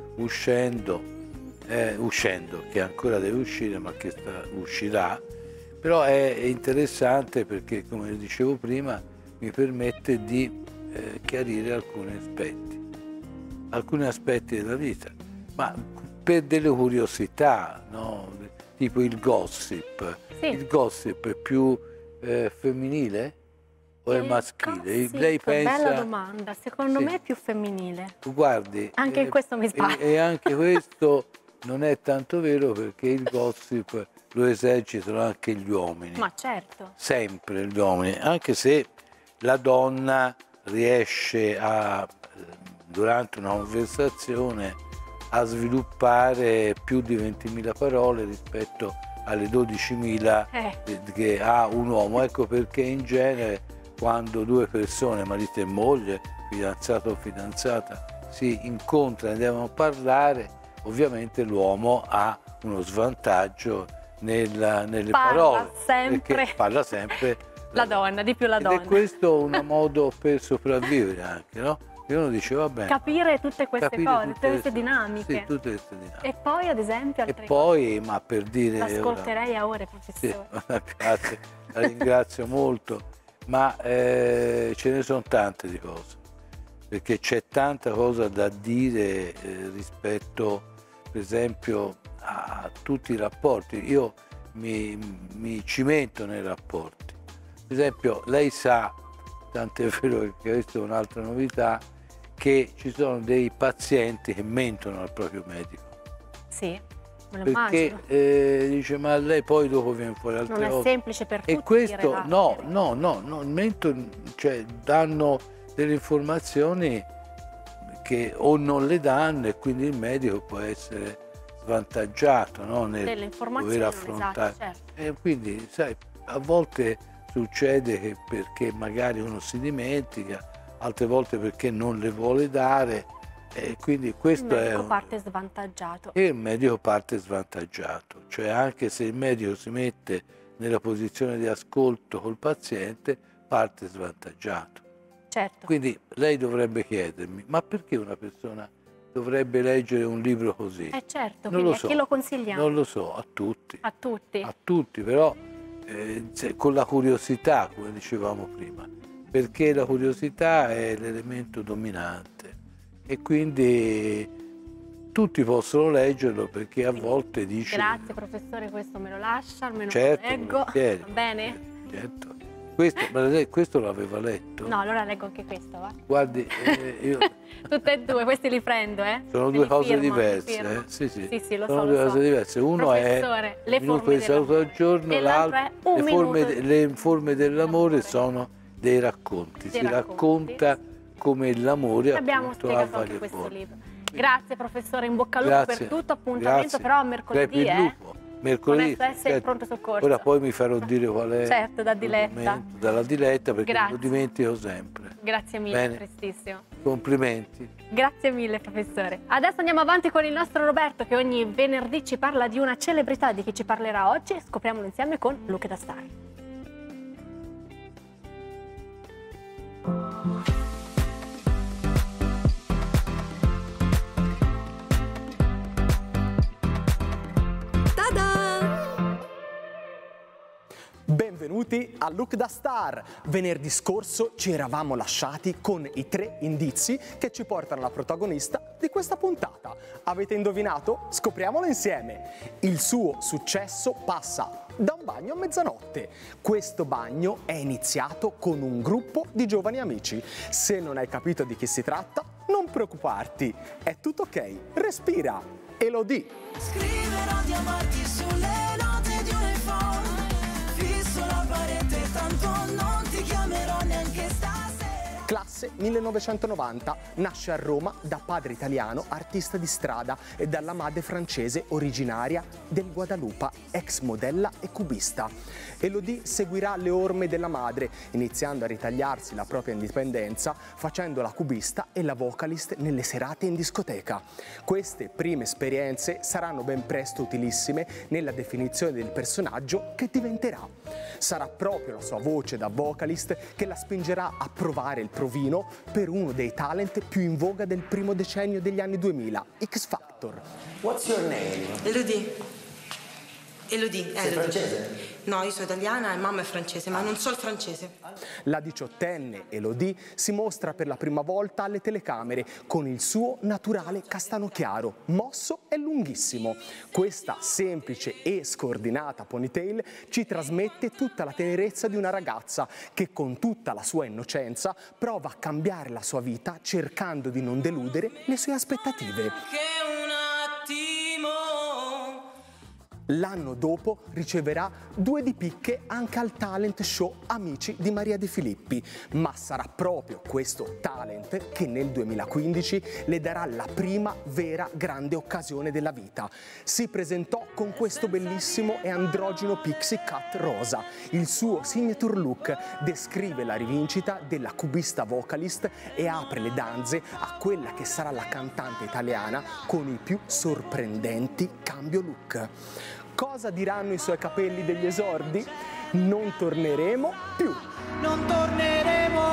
uscendo, eh, uscendo, che ancora deve uscire, ma che sta, uscirà, però è interessante perché, come dicevo prima, mi permette di eh, chiarire alcuni aspetti, alcuni aspetti della vita, ma per delle curiosità, no? Tipo il gossip. Sì. Il gossip è più eh, femminile o è Il maschile? gossip, Lei pensa... Bella domanda, secondo Sì. me è più femminile. Guardi, Anche in questo mi sbaglio. E, e anche questo non è tanto vero perché il gossip lo esercitano anche gli uomini. Ma certo. Sempre gli uomini, anche se la donna riesce a, durante una conversazione, a sviluppare più di ventimila parole rispetto alle dodicimila Eh. che ha un uomo. Ecco perché in genere quando due persone, marito e moglie, fidanzato o fidanzata, si incontrano e devono parlare, ovviamente l'uomo ha uno svantaggio nella- nelle Parla parole, sempre. perché parla sempre La donna, di più la ed donna. è questo un modo per sopravvivere anche, no? E uno dice, va bene. Capire tutte queste capire cose, tutte tutte queste le- dinamiche. Sì, tutte queste dinamiche. E poi, ad esempio, E altre poi, ma per dire... cose. ora- L'ascolterei a ore, Sì, professore. grazie, la ringrazio molto, ma eh, ce ne sono tante di cose, perché c'è tanta cosa da dire eh, rispetto, per esempio, a tutti i rapporti. Io mi, mi cimento nei rapporti. Per esempio, lei sa, tant'è vero che questa è un'altra novità, che ci sono dei pazienti che mentono al proprio medico. Sì, me lo Perché immagino. eh, dice, ma lei poi dopo viene fuori altre Non è cose. semplice per tutti E questo, rilevarlo. no, no, no, no, mentono, cioè danno delle informazioni che o non le danno e quindi il medico può essere svantaggiato, no, nel Delle informazioni dover non affrontare. esatte, certo. E quindi, sai, a volte succede che perché magari uno si dimentica, altre volte perché non le vuole dare, e quindi Il questo è medico un... parte svantaggiato. E il medico parte svantaggiato, cioè anche se il medico si mette nella posizione di ascolto col paziente, parte svantaggiato. Certo. Quindi lei dovrebbe chiedermi, ma perché una persona dovrebbe leggere un libro così? Eh certo, Non quindi lo a so, chi lo consigliamo? non lo so, a tutti, A tutti. a tutti, però eh, se- con la curiosità, come dicevamo prima, perché la curiosità è l'elemento dominante e quindi tutti possono leggerlo perché a volte dice... Grazie professore, questo me lo lascia, almeno certo, lo leggo. volentieri. Va bene? Certo. Questo, questo l'aveva letto? No, allora leggo anche questo, va. Guardi, eh, io... Tutte e due, questi li prendo, eh. Sono Me due li cose firmo, diverse, firmo. eh? Sì, sì. Sì, sì, lo Sono so, due lo cose so. diverse. Uno è Professore, le un minuto forme di saluto al giorno, e l'altro è un le, forme, minuto le forme dell'amore sono dei racconti. Dei si racconti. racconta come l'amore Abbiamo appunto ha spiegato anche varie questo forme. libro. Grazie professore, in bocca al lupo Grazie. per tutto, appuntamento Grazie. però a mercoledì, Crepi il eh. lupo. Mercoledì, Con S S certo. pronto soccorso. Ora poi mi farò dire qual è Certo, da diletta. l'argomento, dalla diletta perché Grazie. lo dimentico sempre. Grazie mille, Bene. prestissimo. Complimenti. Grazie mille professore. Adesso andiamo avanti con il nostro Roberto che ogni venerdì ci parla di una celebrità. Di chi ci parlerà oggi? Scopriamolo insieme con Look da Star. Benvenuti a Look da Star. Venerdì scorso ci eravamo lasciati con i tre indizi che ci portano alla protagonista di questa puntata. Avete indovinato? Scopriamolo insieme. Il suo successo passa da un bagno a mezzanotte. Questo bagno è iniziato con un gruppo di giovani amici. Se non hai capito di chi si tratta, non preoccuparti. È tutto ok. Respira. Elodie. Scriverò di amarti sulle note di un iPhone. Fisso la parete, tanto non ti chiamerò neanche stasera. Classe millenovecentonovanta, nasce a Roma da padre italiano, artista di strada, e dalla madre francese originaria del Guadalupe, ex modella e cubista. Elodie seguirà le orme della madre, iniziando a ritagliarsi la propria indipendenza, facendo la cubista e la vocalist nelle serate in discoteca. Queste prime esperienze saranno ben presto utilissime nella definizione del personaggio che diventerà. Sarà proprio la sua voce da vocalist che la spingerà a provare il provino per uno dei talent più in voga del primo decennio degli anni duemila, X Factor. What's your name? Elodie. Elodie. Sei francese? No, io sono italiana e mamma è francese, ma non so il francese. La diciottenne Elodie si mostra per la prima volta alle telecamere con il suo naturale castano chiaro, mosso e lunghissimo. Questa semplice e scordinata ponytail ci trasmette tutta la tenerezza di una ragazza che con tutta la sua innocenza prova a cambiare la sua vita cercando di non deludere le sue aspettative. Che un attimo. L'anno dopo riceverà due di picche anche al talent show Amici di Maria De Filippi, ma sarà proprio questo talent che nel duemilaquindici le darà la prima vera grande occasione della vita. Si presentò con questo bellissimo e androgino pixie cut rosa. Il suo signature look descrive la rivincita della cubista vocalist e apre le danze a quella che sarà la cantante italiana con i più sorprendenti cambio look. Cosa diranno i suoi capelli degli esordi? Non torneremo più. Non torneremo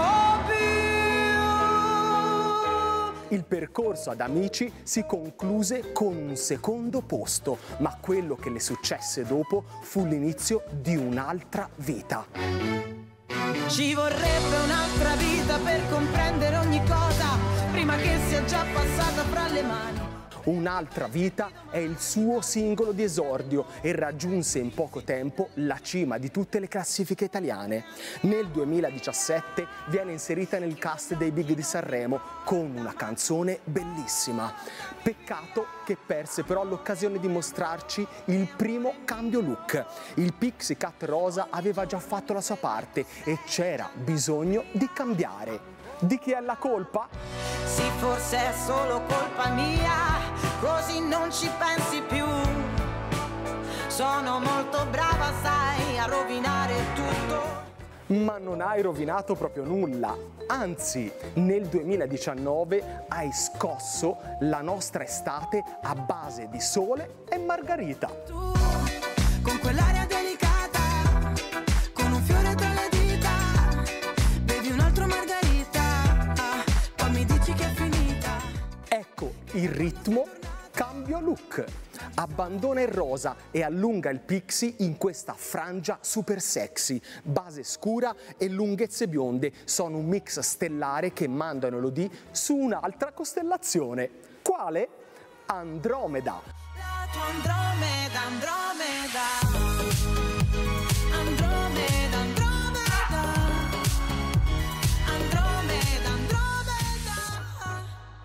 più. Il percorso ad Amici si concluse con un secondo posto, ma quello che le successe dopo fu l'inizio di un'altra vita. Ci vorrebbe un'altra vita per comprendere ogni cosa, prima che sia già passata fra le mani. Un'altra vita è il suo singolo di esordio e raggiunse in poco tempo la cima di tutte le classifiche italiane. Nel duemiladiciassette viene inserita nel cast dei Big di Sanremo con una canzone bellissima. Peccato che perse però l'occasione di mostrarci il primo cambio look. Il pixie cut rosa aveva già fatto la sua parte e c'era bisogno di cambiare. Di chi è la colpa? Sì, forse è solo colpa mia, così non ci pensi più. Sono molto brava, sai, a rovinare tutto. Ma non hai rovinato proprio nulla. Anzi, nel duemiladiciannove hai scosso la nostra estate a base di sole e margarita. Tu, con quell'aria delicata, con un fiore tra le dita, bevi un altro margarita. Ecco il ritmo, cambio look. Abbandona il rosa e allunga il pixie in questa frangia super sexy. Base scura e lunghezze bionde sono un mix stellare che mandano Elodie su un'altra costellazione. Quale? Andromeda. La tua Andromeda, Andromeda. Andromeda, Andromeda. Andromeda, Andromeda.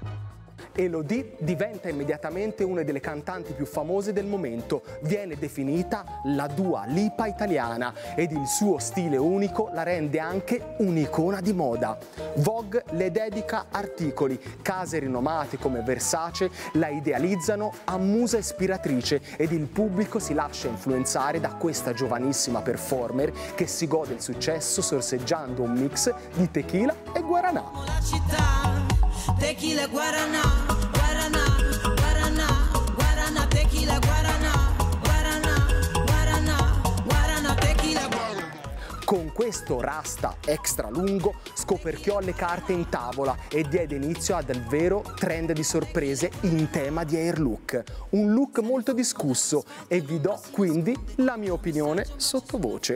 Elodie diventa immediatamente una delle cantanti più famose del momento, viene definita la Dua Lipa italiana ed il suo stile unico la rende anche un'icona di moda. Vogue le dedica articoli, case rinomate come Versace la idealizzano a musa ispiratrice ed il pubblico si lascia influenzare da questa giovanissima performer che si gode il successo sorseggiando un mix di tequila e guaranà. La città, tequila, guaranà, guaranà, guaranà, guaranà, tequila, guaranà, guaranà, guaranà, guaranà, tequila, guaranà. Con questo rasta extra lungo scoperchiò le carte in tavola e diede inizio ad un vero trend di sorprese in tema di hair look. Un look molto discusso e vi do quindi la mia opinione sottovoce.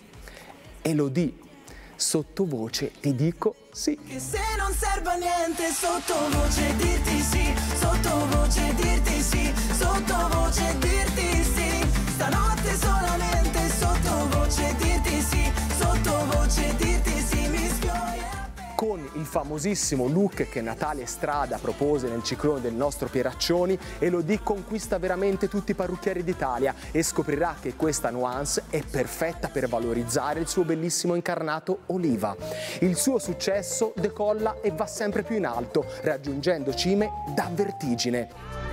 Elodie, sottovoce ti dico sì. Che se non serve a niente sottovoce dirti sì, sottovoce dirti sì, sottovoce dirti sì, stanotte solamente sottovoce dirti sì, sottovoce dirti sì, mi sfiori. Con il famosissimo look che Natalia Strada propose nel ciclone del nostro Pieraccioni, Elodie conquista veramente tutti i parrucchieri d'Italia e scoprirà che questa nuance è perfetta per valorizzare il suo bellissimo incarnato oliva. Il suo successo decolla e va sempre più in alto, raggiungendo cime da vertigine.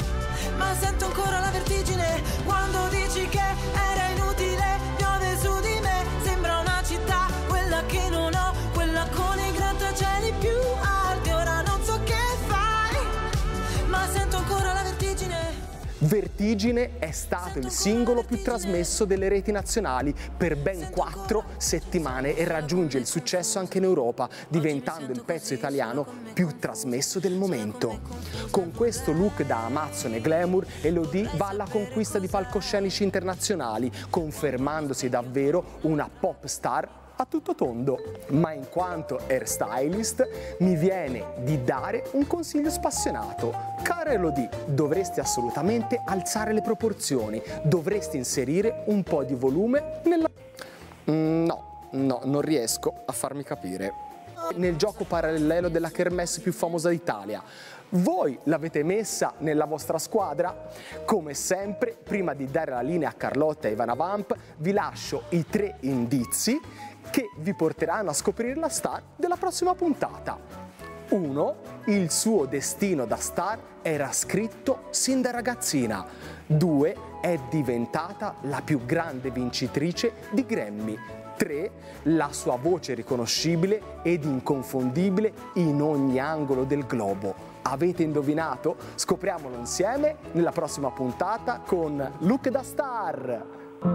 Ma sento ancora la vertigine quando dici che era inutile, piove su di me, sembra una città, quella che non ho, quella con i grattacieli più alti, ora non so che fai, ma sento ancora la vertigine. Vertigine è stato il singolo più trasmesso delle reti nazionali per ben quattro settimane e raggiunge il successo anche in Europa, diventando il pezzo italiano più trasmesso del momento. Con questo look da Amazzone glamour, Elodie va alla conquista di palcoscenici internazionali, confermandosi davvero una pop star a tutto tondo, ma in quanto hairstylist mi viene di dare un consiglio spassionato. Cara Elodie, dovresti assolutamente alzare le proporzioni, dovresti inserire un po' di volume nella... Mm, no, no, non riesco a farmi capire. Nel gioco parallelo della kermesse più famosa d'Italia. Voi l'avete messa nella vostra squadra? Come sempre, prima di dare la linea a Carlotta e Ivana Vamp, vi lascio i tre indizi che vi porteranno a scoprire la star della prossima puntata. uno. Il suo destino da star era scritto sin da ragazzina. due. È diventata la più grande vincitrice di Grammy. tre. La sua voce riconoscibile ed inconfondibile in ogni angolo del globo. Avete indovinato? Scopriamolo insieme nella prossima puntata con Look da Star!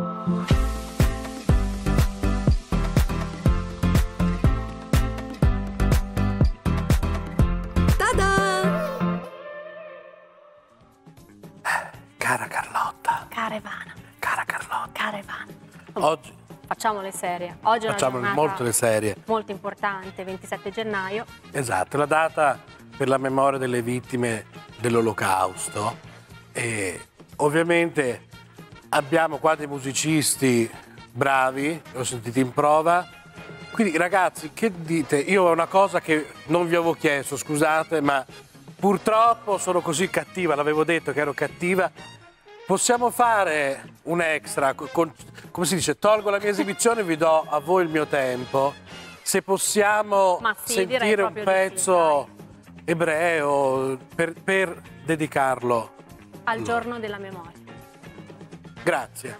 Cara Carlotta. Cara Ivana. Cara Carlotta. Cara Ivana. Oggi Facciamo le serie. Oggi è una facciamo giornata molto le serie. molto importante, ventisette gennaio. Esatto, la data per la memoria delle vittime dell'Olocausto. E ovviamente abbiamo qua dei musicisti bravi, li ho sentiti in prova. Quindi ragazzi, che dite? Io ho una cosa che non vi avevo chiesto, scusate, ma purtroppo sono così cattiva, l'avevo detto che ero cattiva. Possiamo fare un extra, con, come si dice, tolgo la mia esibizione e vi do a voi il mio tempo. Se possiamo Ma sì, direi sentire un proprio di sì, pezzo ebreo per, per dedicarlo. Al giorno della memoria. Grazie.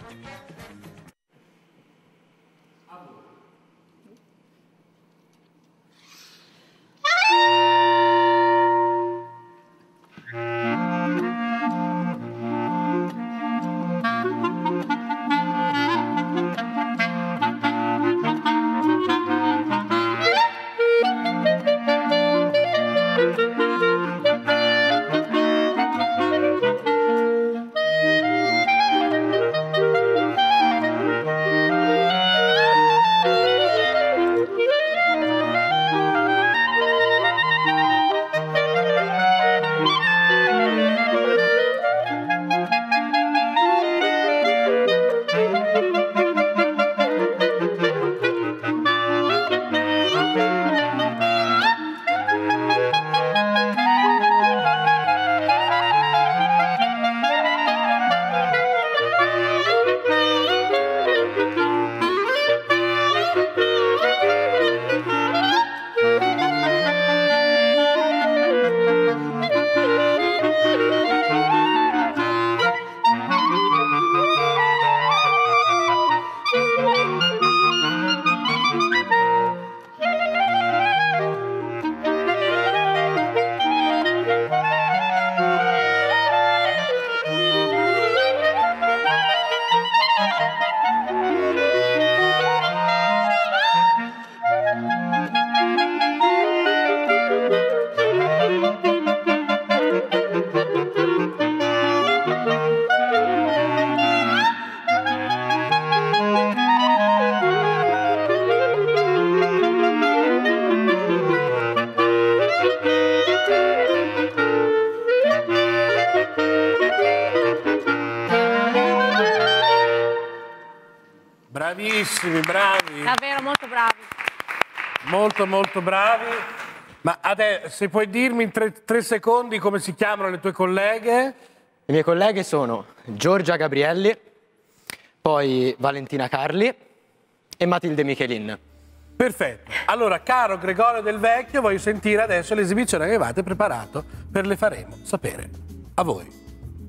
Bravissimi, bravi. Davvero molto bravi. Molto, molto bravi. Ma adesso, se puoi dirmi in tre, tre secondi come si chiamano le tue colleghe? Le mie colleghe sono Giorgia Gabrielli, poi Valentina Carli e Matilde Michelin. Perfetto. Allora, caro Gregorio Del Vecchio, voglio sentire adesso l'esibizione che avevate preparato per Le faremo sapere. A voi.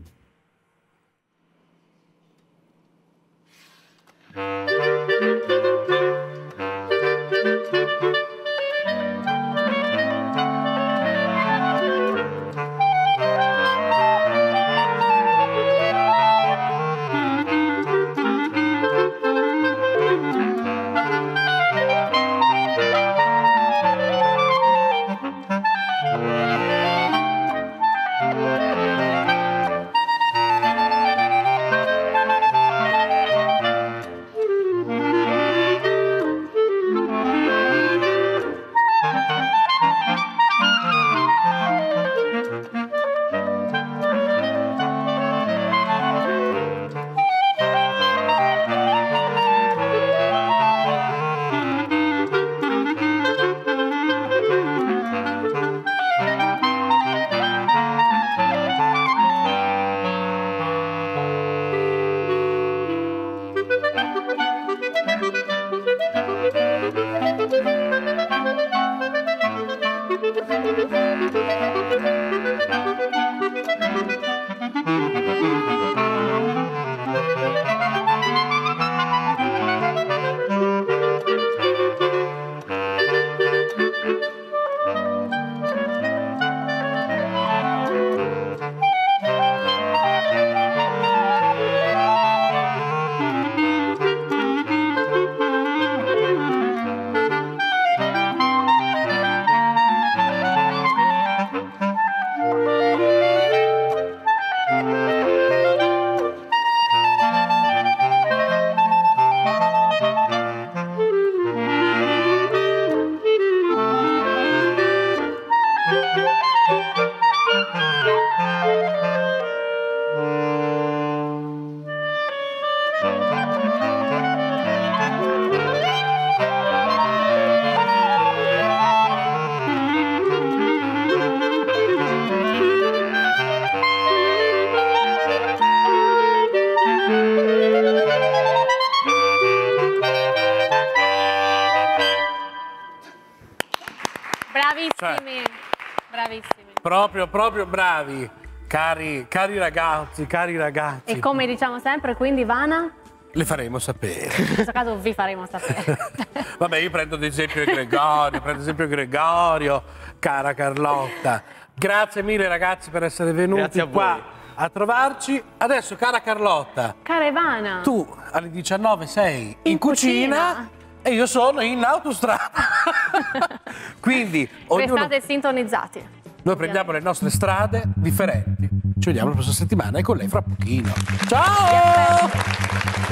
Bravissimi, bravissimi. Proprio, proprio bravi, cari, cari ragazzi, cari ragazzi. E come diciamo sempre, quindi Ivana, Le faremo sapere. in questo caso vi faremo sapere. Vabbè, io prendo ad esempio Gregorio, prendo ad esempio Gregorio, cara Carlotta. Grazie mille ragazzi per essere venuti Grazie a qua voi. a trovarci. Adesso, cara Carlotta, Cara Ivana, tu alle diciannove sei in, in cucina, cucina e io sono in autostrada. Quindi ognuno... restate sintonizzati. Noi prendiamo le nostre strade differenti. Ci vediamo la prossima settimana e con lei fra pochino. Ciao!